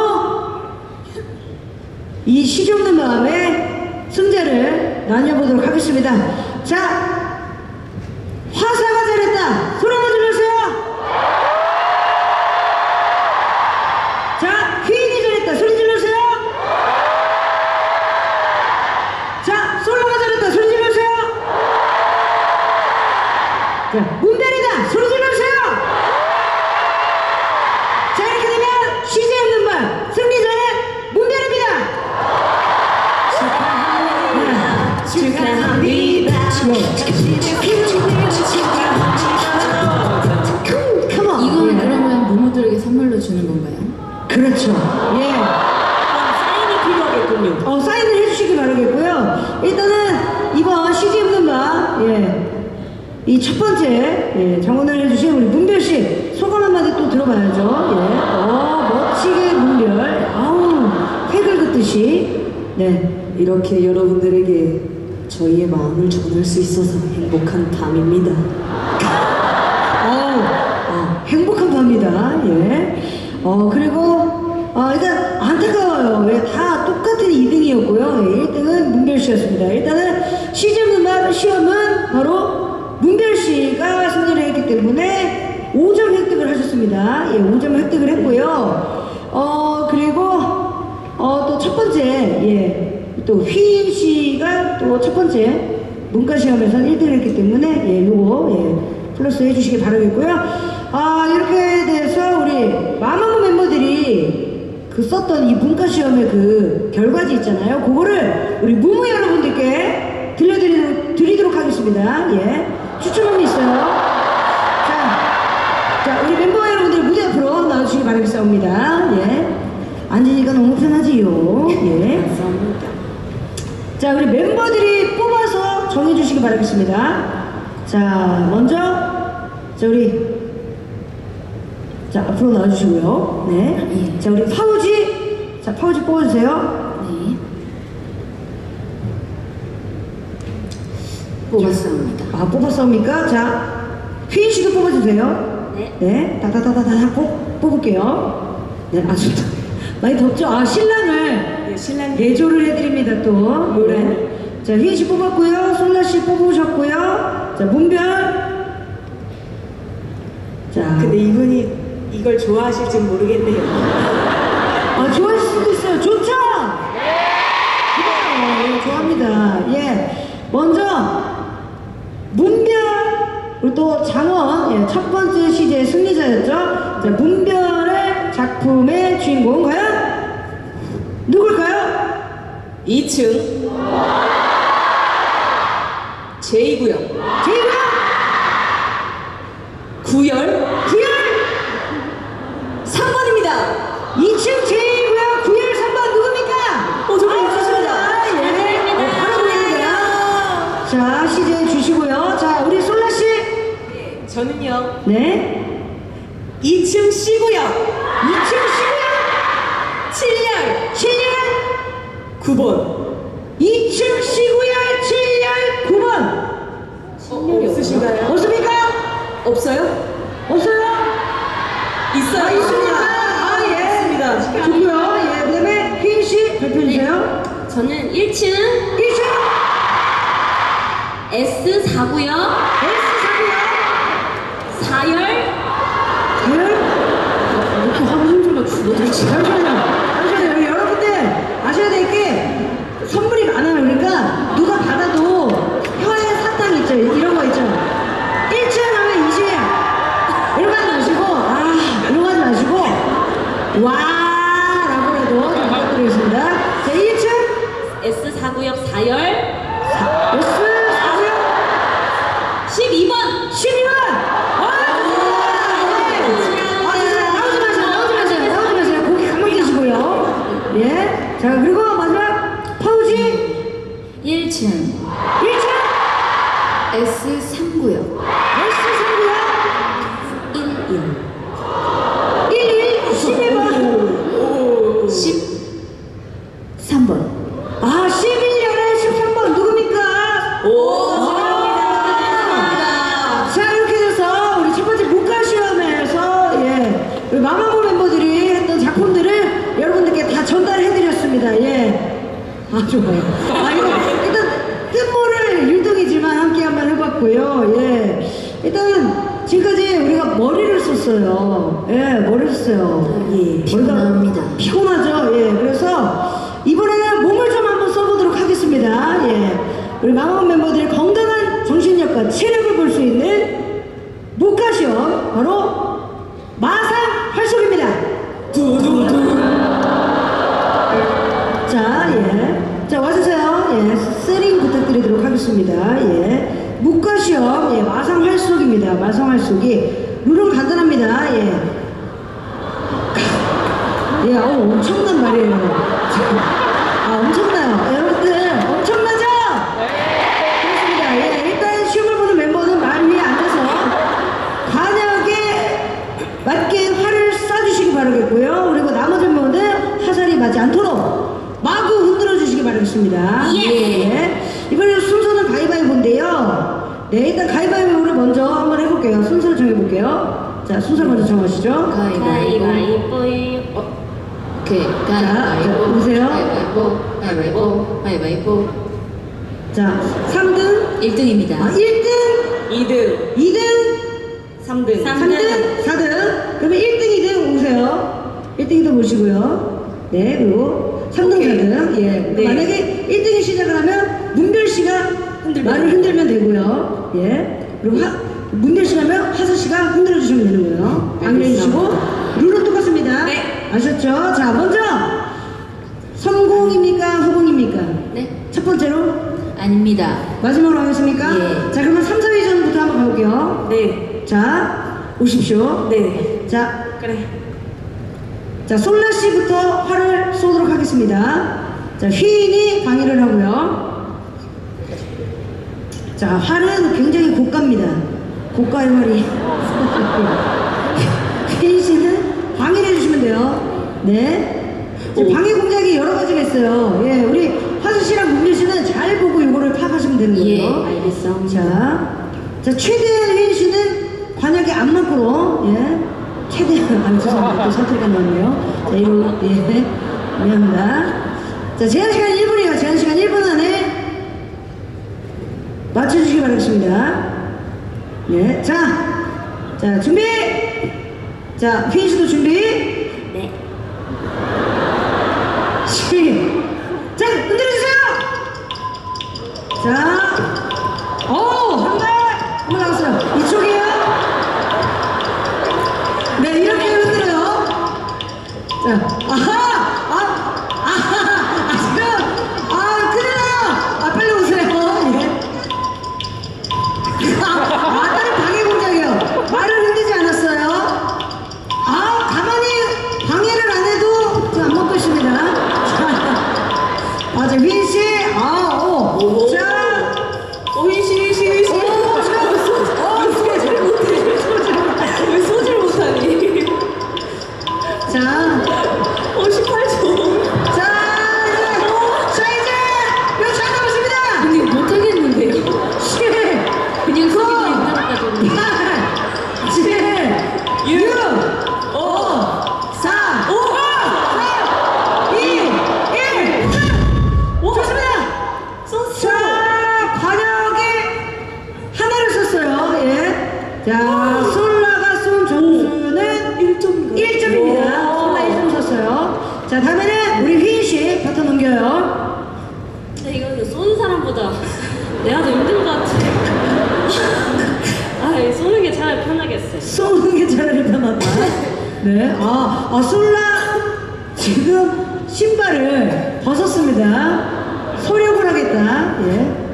이 시지 없는 마음에 승자를 나뉘어보도록 하겠습니다. 자, 화사가 잘했다. 소리 한번 질러주세요. 자, 휘인이 잘했다. 소리 질러주세요. 자, 솔로가 잘했다. 소리 질러주세요. 자, 문별이다. 소리 질러주세요. 자, 이렇게 되면 쉬지 않는 말 승리자의 문별입니다. 축하합니다. 축하합니다. 주는 건가요? 그렇죠. 예. 사인이 필요하겠군요. 사인을 해주시기 바라겠고요. 일단은 이번 CG 없는 밤, 예. 이 첫 번째, 예, 장원을 해주신 우리 문별씨 소감 한마디 또 들어봐야죠. 예. 멋지게 문별. 아우, 획을 긋듯이. 네. 이렇게 여러분들에게 저희의 마음을 전할 수 있어서 행복한 밤입니다. 행복한 밤입니다. 예. 그리고, 일단 안타까워요. 왜 다 똑같은 2등이었고요. 예, 1등은 문별씨였습니다. 일단은 시즌 음악 시험은 바로 문별씨가 승리를 했기 때문에 5점 획득을 하셨습니다. 예, 5점 획득을 했고요. 그리고, 또 첫 번째, 예, 또 휘인씨가 또 첫 번째 문과 시험에서 1등을 했기 때문에, 예, 요거, 예, 플러스 해주시기 바라겠고요. 이렇게 돼서 우리 마마무 멤버들이 그 썼던 이 문과시험의 그 결과지 있잖아요. 그거를 우리 무무 여러분들께 들려드리도록 하겠습니다. 예. 추첨함이 있어요. 자, 우리 멤버 여러분들 무대 앞으로 나와주시기 바라겠습니다. 예. 앉으니까 너무 편하지요. 예. 감사합니다. 자, 우리 멤버들이 뽑아서 정해주시기 바라겠습니다. 자, 먼저, 자, 앞으로 나와주시고요. 네. 자, 우리 파우지. 자, 파우지 뽑아주세요. 네. 뽑았습니다. 뽑았습니까? 자, 휘인 씨도 뽑아주세요. 네. 다다다다다 뽑을게요. 네, 좋다. 많이 덥죠? 신랑을 신랑 예조를 해드립니다, 또. 노래. 자, 휘인 씨 뽑았고요. 솔라 씨 뽑으셨고요. 자, 문별. 자. 근데 이분이 이걸 좋아하실지 모르겠네요. 좋아하실 수도 있어요. 좋죠? 예, 좋아합니다. 예. 먼저, 문별, 그리고 또 장원, 예, 첫 번째 시제의 승리자였죠. 자, 문별의 작품의 주인공, 과연 누굴까요? 2층 제2구역 제이구요? 구열 3번입니다. 2층 제2구역 9열 3번 누굽니까? 정말 맞추십니다. 예. 바로 보입니다. 자, 시제 주시고요. 자, 우리 솔라씨. 저는요, 네. 2층 C구역 2층 C구역 7열 7열 9번. 2층 C구역 7열 9번 없으신가요? 없습니까? 없어요? 없어요? 있어요. 있습니다. 예. 있습니다. 좋고요. 예. 그 다음에 휘인씨 발표해주세요. 저는 1층 1층 S4구역 S4구역 4열 4열 이렇게 하면 힘들면 죽어들지. 잠시만요. 여러분들 아셔야 될 게 선물이 많아요. 그러니까 누가 받아도 혀에 사탕 있죠. 이런 거 있죠. 1층 하면 20 이런 거 하지 마시고 이런 거 하지 마시고 와라고라도 좀 부탁드리겠습니다. 자, 1층 S4구역 4열 S4구역 12번 12번 나오지 마세요. 고기 가만히 계시고요. 예. 자, 그리고 마지막 파우지 1층 1층 S3구역 S3구역 11 11번 13번 11년에 13번 누굽니까? 자, 이렇게 돼서 우리 첫 번째 문과시험에서 우리 마마무 멤버들이 했던 작품들을 여러분들께 다 전달해드렸습니다. 좋아요. 이거 일단 뜻모를 율동이지만 함께 한번 해봤고요. 일단 지금까지 우리가 머리를 썼어요. 머리를 썼어요. 피곤합니다. 피곤하죠. 그래서 이번에는 몸을 좀 한번 써보도록 하겠습니다. 우리 마마무 멤버들의 건강한 정신력과 체력을 볼 수 있는 문과시험 바로 마상 활속입니다. 자, 와주세요. 스링 부탁드리도록 하겠습니다. 문과시험 마상 활속입니다. 마상 활속이 룰은 간단합니다. 엄청난 말이에요. 아, 엄청나요. 여러분들, 엄청나죠? 그렇습니다. 예, 일단 시험을 보는 멤버는 말 위에 앉아서 관역에 맞게 활을 쏴주시기 바라겠고요. 그리고 나머지 멤버는 화살이 맞지 않도록 마구 흔들어 주시기 바라겠습니다. 예. 이번에 순서는 가위바위보인데요. 네, 일단 가위바위보를 먼저 한번 해볼게요. 순서를 정해볼게요. 자, 순서 먼저 정하시죠. 가위바위보요. 오케이. 자, 보세요. 가위바위보. 자, 3등, 1등입니다. 아, 1등, 2등, 2등, 3등, 3등, 4등. 그러면 1등, 2등 오세요. 1등, 2등 모시고요. 네, 그리고 3등, 오케이. 4등. 예. 네. 만약에 1등이 시작을 하면 문별 씨가 말을 흔들면 되고요. 예. 그리고 문별 씨가 하면 하수 씨가 흔들어 주시면 되는 거예요. 방해해 주시고 룰은 똑같습니다. 네. 아셨죠? 자, 먼저 성공입니까? 후공입니까? 네? 첫 번째로 아닙니다. 마지막으로 하겠습니까? 예. 자, 그러면 3, 4위전부터 한번 가볼게요. 네, 자, 오십시오. 네, 자, 그래. 자, 솔라 씨부터 활을 쏘도록 하겠습니다. 자, 휘인이 방해를 하고요. 자, 활은 굉장히 고가입니다. 고가의 활이. 휘인 씨는 방해를 해주시면 돼요. 네. 지금 방해 공작이 여러 가지가 있어요. 예, 우리 화수 씨랑 문민 씨는 잘 보고 이거를 파악하시면 되는 거예요. 예, 알겠습니다. 자, 최대한 휘인 씨는 관역에 안 맞도록, 예. 최대한, 아, 죄송합니다. 또 사투리가 나왔네요. 자, 이거, 예. 미안합니다. 자, 제한시간 1분이에요. 제한시간 1분 안에 맞춰주시기 바라겠습니다. 네. 자, 준비! 자, 휘인 씨도 준비! 네. 자, 흔들어주세요! 자, 한 발 나왔어요. 이쪽이에요. 네, 이렇게 흔들어요. 자, 지금, 큰일 나요. 빨리 오세요. 예. 다른 방해 공작이요. 말을 흔들지 않았어요. 가만히 방해를 안 해도 안 먹고 있습니다. 자, 휘인 씨, 자, 휘인 씨. 왜 소질 못하니? 자, 18초. 이제 몇 초 남았습니다. 근데 못하겠는데요? 10, 그냥 9, 소리가 힘들어가지고. 8, 7, 6, 5, 4, 3, 2, 1. 좋습니다. 자, 관역에 하나를 썼어요. 예. 자, 솔라가 쏜 점수는 1점입니다. 솔라 1점 썼어요. 자, 다음에는 우리 휘인 씨 버튼 넘겨요. 근데 이거 쏘는 사람보다 내가 더 힘든 것 같아. 쏘는 게 차라리 편하겠어요. 쏘는 게 차라리 편하다. 네. 솔라 지금 신발을 벗었습니다. 소력을 하겠다. 예.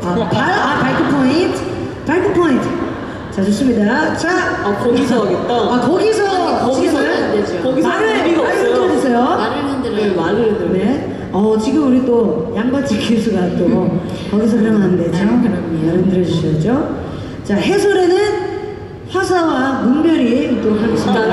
발크 포인트. 자, 좋습니다. 자, 거기서 하겠다. 거기서 거기서는 안 되죠. 거기서 말을 의미가 없어요. 흔들어주세요. 말을 흔들어요. 말을 흔들어요. 네. 지금 우리 또 양바치 교수가 또 거기서 그러면 안 되죠. 그럼요. 말을 흔들어주셔야죠. 자, 해설에는 화사와 문별이 있도록 하겠습니다.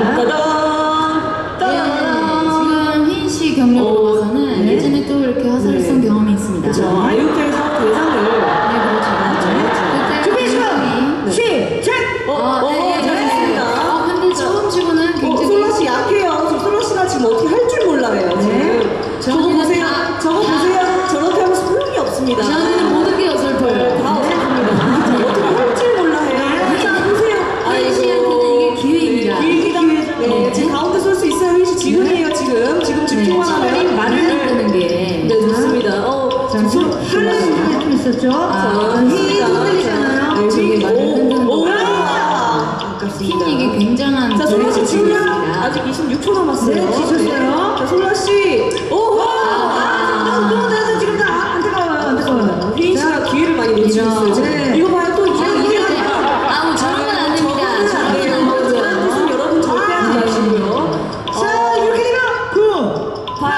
지금 휘인 씨 경력으로 봐서는 네. 예전에 또 이렇게 화살을 네. 쏜 경험이 있습니다. 그렇죠. 아이유태에서 대상을. 네, 그렇죠. 준비 시간! 시작! 잘했습니다. 근데 처음 치고는 굉장히 솔라 씨 약해요. 저 솔라 씨가 지금 어떻게 할 줄 몰라요. 지금. 저거 보세요. 저렇게 하면 소용이 없습니다. 저는 모든 게 어설퍼요. 다 어설픕니다. 어떻게 할 줄 몰라 해요. 자, 보세요. 휘인 씨한테는 이게 기회입니다. 기회가 네. 제 가운데 쏠 수 있어요. 휘인 씨 지금이에요. 지금 집중만 차라리 하면. 말을 흔드는 게 네, 좋습니다. 자, 하는 문제가 좀 있었죠? 자, 휘인 흔들리잖아요. 네, 지금 말을 흔드는 오, 거. 아깝습니다. 휘인 이게 굉장한 자, 솔라 씨 지금 있습니다. 아직 26초 남았어요. 네, 지쳤어요. 자, 솔라 씨. 오! 지금 다 안 뜨거워요. 휘인 씨가 기회를 많이 놓치고 있어요. 지금. 네. 이거 봐요. 또 이제 저런 건 안 됩니다. 저런 건안 되고요. 여러분 절대 하지 마시고요. 자, 이렇게 되면 9, 8,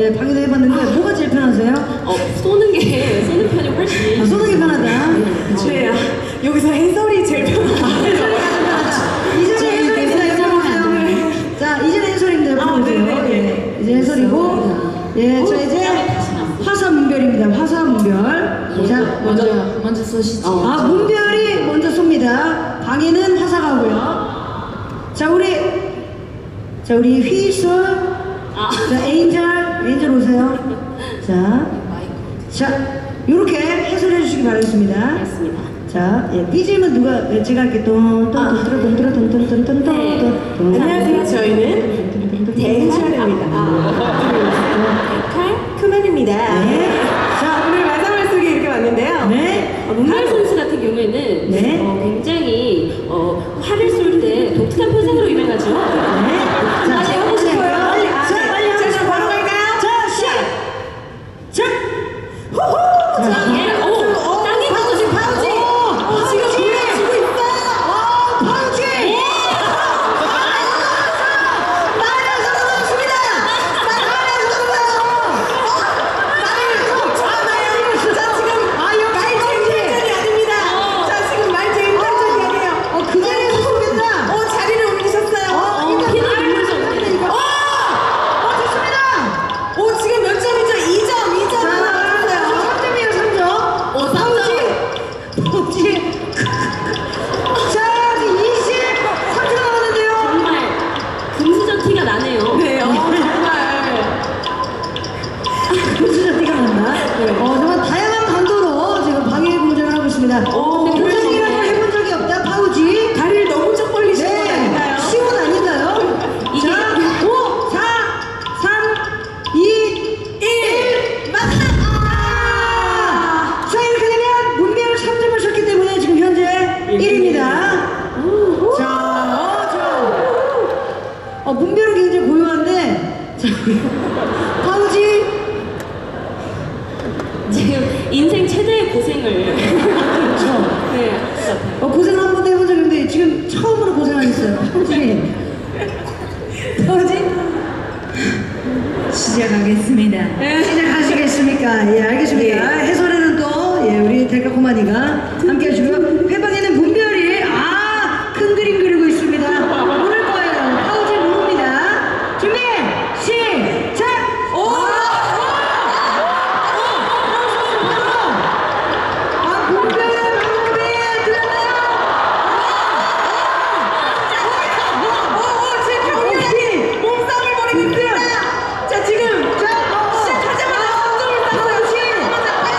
예, 방에서 해봤는데 뭐가 제일 편하세요? 쏘는 편이 훨씬. 쏘는 게 편하다. 네, 여기서 해설이 제일 편하다. 이전에 해설입니다. 여기 보세요. 자, 이전에 해설입니다. 여기 보세요. 네. 이제 해설이고, 예, 자 이제 화사문별입니다. 화사문별. 자, 먼저 쏘시죠. 아, 문별이 먼저 쏩니다. 방에는 화사가고요. 자, 우리 휘솔. 자, 에인절 오세요. 자, 요렇게 해설해 주시기 바라겠습니다. 알겠습니다. 자, 예, 삐짐은 누가, 제가 이렇게 안녕하세요. 저희는 대칼입니다. 크맨입니다. 네. 자, 오늘 마사말 속에 이렇게 왔는데요. 네. 문별 선수 같은 경우에는 네. 굉장히 활을 쏠 때 독특한 포징으로 유명하죠. 네. 자, 자, 해보고 싶어요. 빨리, 자, 바로 갈까요? 자, 시작! 자, 예, 땅에 파우치! 지금 보여주고 있어! 파우치! 나라에서 넘었습니다! 자, 지금 말 재임탈전이 아닙니다. 자, 지금 말 재임탈전이 아니에요. 그 자리에서 쏘겠다! 자리를 옮기셨어요. 일단 피는 말을 눌러서 쏘는데 이거. 좋습니다! 지금 몇 점이죠? 2점 자, 나왔어요. 3점이에요, 3점. 파우치! 자, 지금 23점 나왔는데요. 정말 금수저 티가 나네요. 네, 정말. 진짜 티가 난다. 정말 다양한 강도로 지금 방해 공작을 하고 있습니다. 공작이라고 해본 적이 없다, 파우지. 다리를 너무 쩍 벌리신 거 네, 아닌가요? 시온 아닌가요? 이게- 자, 5, 4, 3, 2, 1, 맞다! 자, 이렇게 되면 문별 3점을 쳤기 때문에 지금 현재 1입니다. 자, 문별은 굉장히 고요한데, 자, 파우지. 지금 인생 최대의 고생을. 그렇죠. 네. 고생 한 번도 해본 적이 없는데 지금 처음으로 고생하셨어요. 파우지. 시작하겠습니다. 시작하시겠습니까? 예, 알겠습니다. 해설에는 또, 예, 우리 델카코마니가 함께 해주고요. 회방에는 문별이, 큰 그림 그리고 있습니다. 모를 거예요. 파우지 모릅니다. 준비, 시작! 문별의 방법이 들렸나요? 지금 병력이 몸싸움을 벌이고 있습니다. 자, 지금 시작하자마자 3점을 땄어요.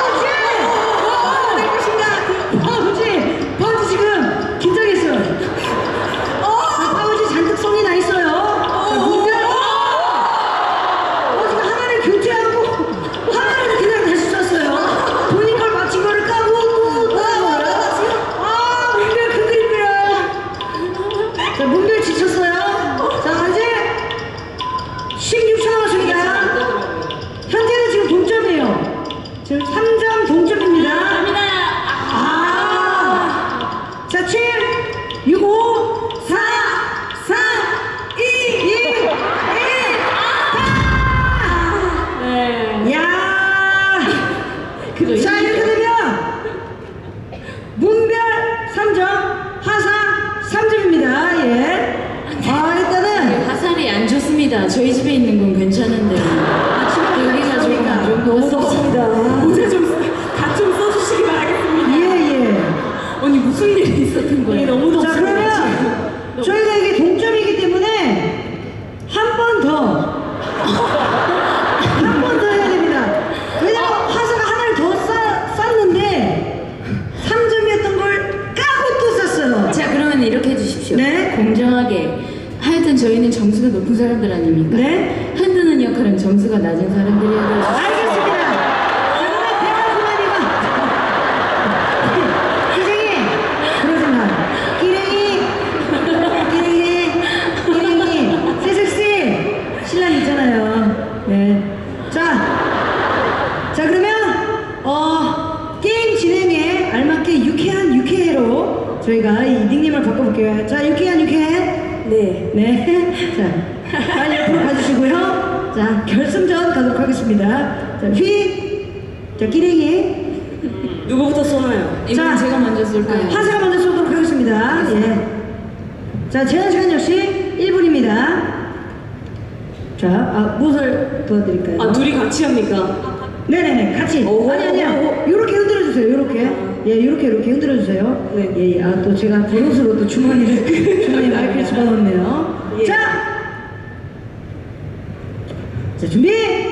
될 것인가? 파우지 지금 긴장했어요. 파우지 잔뜩 성이 나 있어요. 문별. 지금 하나를 교체하고 하나를 그냥 다시 썼어요. 본인 걸 맞힌 거를 까고 또 문별 큰 그림 그려요. 자, 문별 지쳤어요. 자, 이제 16초 남았습니다. 현재는 지금 동점이에요. 지금 3점 동점입니다. 자, 7, 6, 5, 4, 3, 2, 1, 1, 네. 야! 그죠. 자, 이렇게 되면 문별 3점, 하사 3점입니다. 예. 일단은 화살이 안 좋습니다. 저희 집에 있는 건 괜찮은데. 여기가 좀 너무 덥습니다. 모자 좀 써주시기 바라겠습니다. 예. 언니 무슨 일이 있었던 거예요? 너무 자, 덥습니다. 그러면 저희가 이게 동점이기 때문에 한 번 더 해야 됩니다. 왜냐면 화사가 하나를 더 쐈는데 3점이었던 걸 까고 또 쐈어요. 자, 그러면 이렇게 해주십시오. 네. 공정하게. 하여튼 저희는 점수가 높은 사람들 아닙니까? 네. 흔드는 역할은 점수가 낮은 사람들이 하고 있어요. 알겠습니다. 자, 그러면 선생님, 그러지 마. 끼랭이, 세섹시 신랑 있잖아요. 네. 자, 그러면 게임 진행에 알맞게 유쾌한 유쾌로 저희가 이 닉네임을 바꿔볼게요. 자, 유쾌한 유쾌. 네. 네. 자, 빨리 옆으로 가주시고요. 자, 결승전 가도록 하겠습니다. 자, 자, 기랭이. 누구부터 쏘나요? 이건 제가 먼저 쏠까요? 하세가 먼저 쏘도록 하겠습니다. 예. 자, 제한 시간 역시 1분입니다. 자, 무엇을 도와드릴까요? 아, 둘이 같이 합니까? 네네네, 같이. 오. 아니요. 요렇게 흔들어주세요, 요렇게. 예, 요렇게 흔들어주세요. 네. 예, 아, 또 제가 번호수로 또 주머니에 마이크를 집어넣었네요. 예. 자, 준비!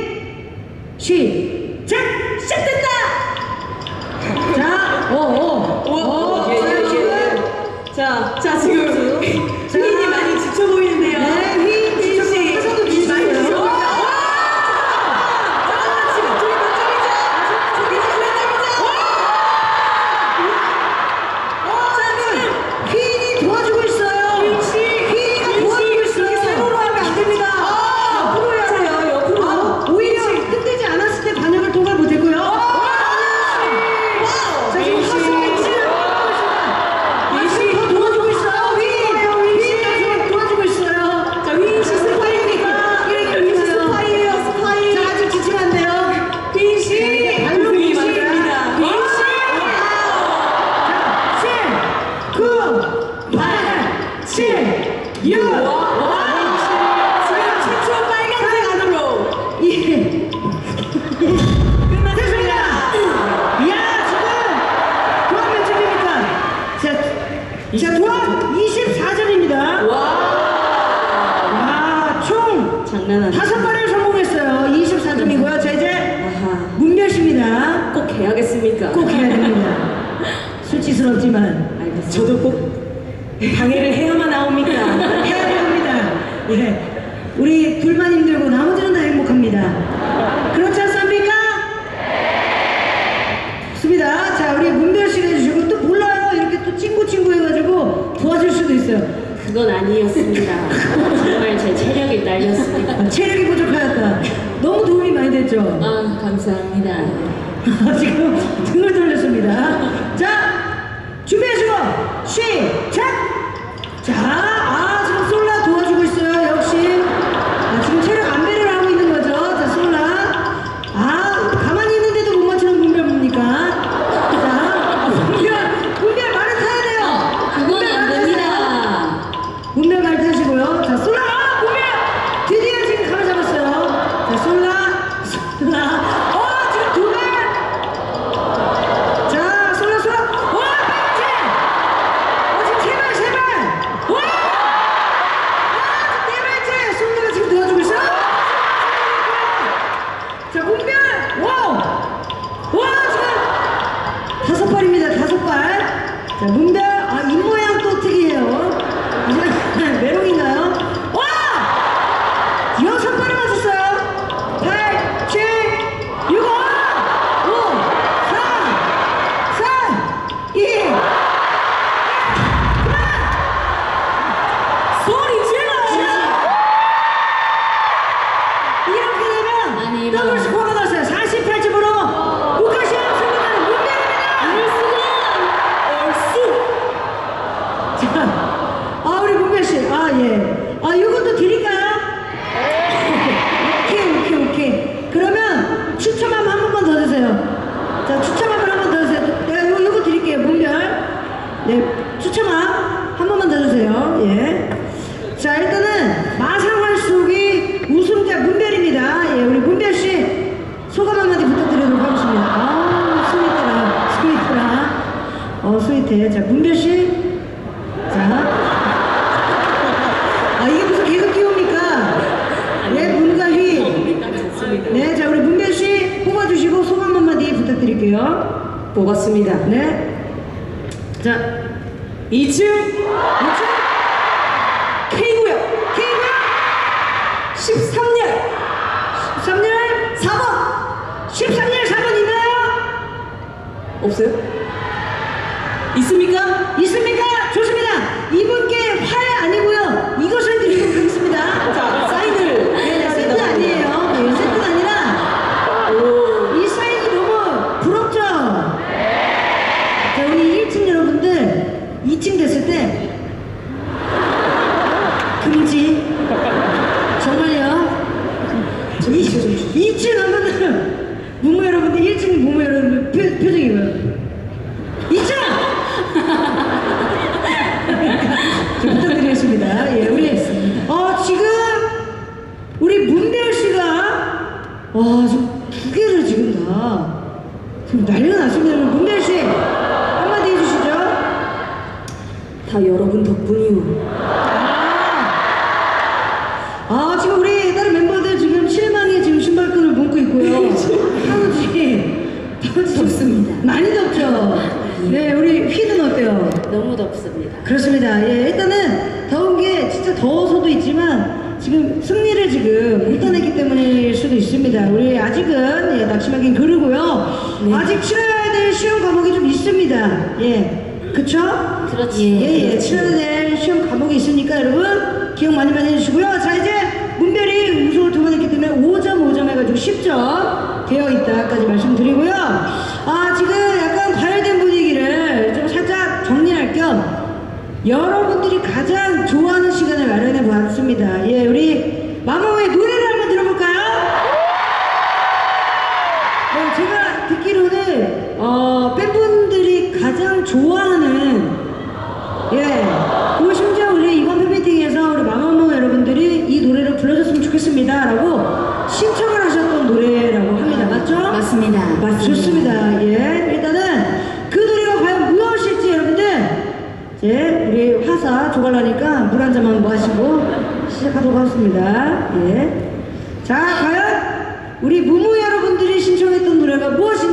시작! 시작됐다! 자, 자, 지금 휘인이 많이 지쳐 보이는데요. 네, 휘인 휘인 씨. 화사도 휘인 씨 많이 지쳐 주시고요. 보인다. 잠깐만, 지금 저희 몇 점이죠? 저기 지금 몇 점이죠? 휘인이 도와주고 있어요. 휘인 씨. 휘인이가 도와주고 있어요. 세로로 하면 안 됩니다. 옆으로 해야 돼요. 옆으로. 오히려 흔들지 않았을 때 반역을 통과를 못했고요. 자, 지금 화수가 더 도와주고 있어요. 휘인 도와주고 있어요. 자, 휘인 씨 스파이입니까? 휘인 씨 스파이예요, 스파이. 자, 아직 지치면 안 돼요. 휘인 씨. 발로 휘인 휘인 씨입니다. 휘인 씨. 10, 9, 8, 7, 6, 지금 최초 빨간색 안으로 2. 끝났습니다. 이야, 지금 도합 몇 점입니까? 자, 도합 24점입니다. 와, 총 장난 아니야. 5번을 성공했어요. 24점이고요. 자, 이제 아하. 문별씨입니다. 꼭 해야겠습니까? 꼭 해야 됩니다. 수치스럽지만 알겠습니다. 저도 꼭 방해를 해야만 나옵니까? 해야 됩니다. 예. 우리 둘만 힘들고 나머지는 다 행복합니다. 그렇지 않습니까? 좋습니다. 자, 우리 문별씨가 해주시고 또 몰라요. 이렇게 또 친구 해가지고 도와줄 수도 있어요. 그건 아니었습니다. 정말 제 체력이 딸렸습니다. 아, 체력이 부족하였다. 너무 도움이 많이 됐죠? 아, 감사합니다. 지금 등을 돌렸습니다. 자, 준비하시고 시작! 자, 지금 솔라 도와주고 있어요. 역시. 지금 체력 안배를 하고 있는 거죠. 자, 솔라. 가만히 있는데도 못 맞추는 문별 뭡니까? 자, 문별 말을 타야 돼요. 그건 안 됩니다. 문별 말 타시고요. 자, 솔라! 문별! 드디어 지금 감을 잡았어요. 자, 솔라. 지금 두 발! 자, 솔라. 뺑지! 지금 세 발! 와! 지금 네 발째! 솔라가 지금 도와주고 있어요. 자, 문별! 지금 5발입니다. 5발. 자, 문별. 입모양 또 특이해요. 메롱인가요? 6발을 맞췄어요. 8, 7, 6, 5, 4, 3, 2, 소리 질러! 이렇게 되면 아니, 더블 스코어가 났어요. 48점으로 북한시험 승리하는 문별입니다. 자, 우리 문별씨. 예. 이것도 드릴까요? 오케이. 그러면 추첨하면 한 번만 더 주세요. 자, 추첨하면 한 번 더 주세요. 내가 요거 드릴게요, 문별. 네, 추첨함 한 번만 더 주세요. 예. 자, 일단은 마상활 속이 우승자 문별입니다. 예, 우리 문별씨 소감 한마디 부탁드리도록 하겠습니다. 스위트라. 자, 문별씨. 자. 이게 무슨 계속 끼웁니까? 네, 문과 휘. 네, 자, 우리 문별씨 뽑아주시고 소감 한마디 부탁드릴게요. 뽑았습니다. 네. 자, 2층 K구역 13열 4번! 13열 4번 있나요? 없어요? 있습니까? 있습니까? 좋습니다. 이분께 활 아니고요. 이것을 드리도록 하겠습니다. 자, 사인을 네, 세트 아니에요. 네, 세트가 아니라 이 사인이 너무 부럽죠? 자, 우리 1층 여러분들 2층 됐을 때 금지. 정말요? 일진 부모 여러분 표정이 뭐예요? 있잖아! 좀 부탁드리겠습니다. 예, 우리 지금 우리 문별 씨가 지금 두 개를 지금 다 지금 난리가 났습니다. 문별 씨 한마디 해주시죠. 다 여러분 덕분이요. 지금 우리 다른 멤버들 지금 실망에 지금 신발끈을 묶고 있고요. 하우지 덥습니다. 많이 덥죠? 네, 우리 휘는 어때요? 너무 덥습니다. 그렇습니다. 예, 일단은 더운 게 진짜 더워서도 있지만 지금 승리를 지금 못 따냈기 때문일 수도 있습니다. 우리 아직은 낙심하긴 그러고요. 네. 아직 치러야 될 시험 과목이 좀 있습니다. 예, 그쵸? 그렇지. 예, 치러야 될 시험 과목이 있으니까 여러분 기억 많이 해주시고요. 자, 이제 문별이 우승을 두 번 했기 때문에 5점 해가지고 10점 되어 있다까지 말씀드리고요. 지금 약간 과열된 분위기를 좀 살짝 정리할 겸 여러분들이 가장 좋아하는 시간을 마련해 보았습니다. 예, 우리 마마무의 노래를 한번 들어볼까요? 네, 제가 듣기로는 팬분들이 가장 좋아하는 그리고 심지어 우리 이번 팬미팅에서 우리 마마무 여러분들이 이 노래를 불러줬으면 좋겠습니다 라고 신청을 하셨던 노래라고 합니다. 맞죠? 맞습니다. 좋습니다. 예, 일단은 그 노래가 과연 무엇일지 여러분들 이제 우리 화사 조갈라니까 물 한 잔만 마시고 시작하도록 하겠습니다. 예. 자, 과연 우리 무무 여러분들이 신청했던 노래가 무엇이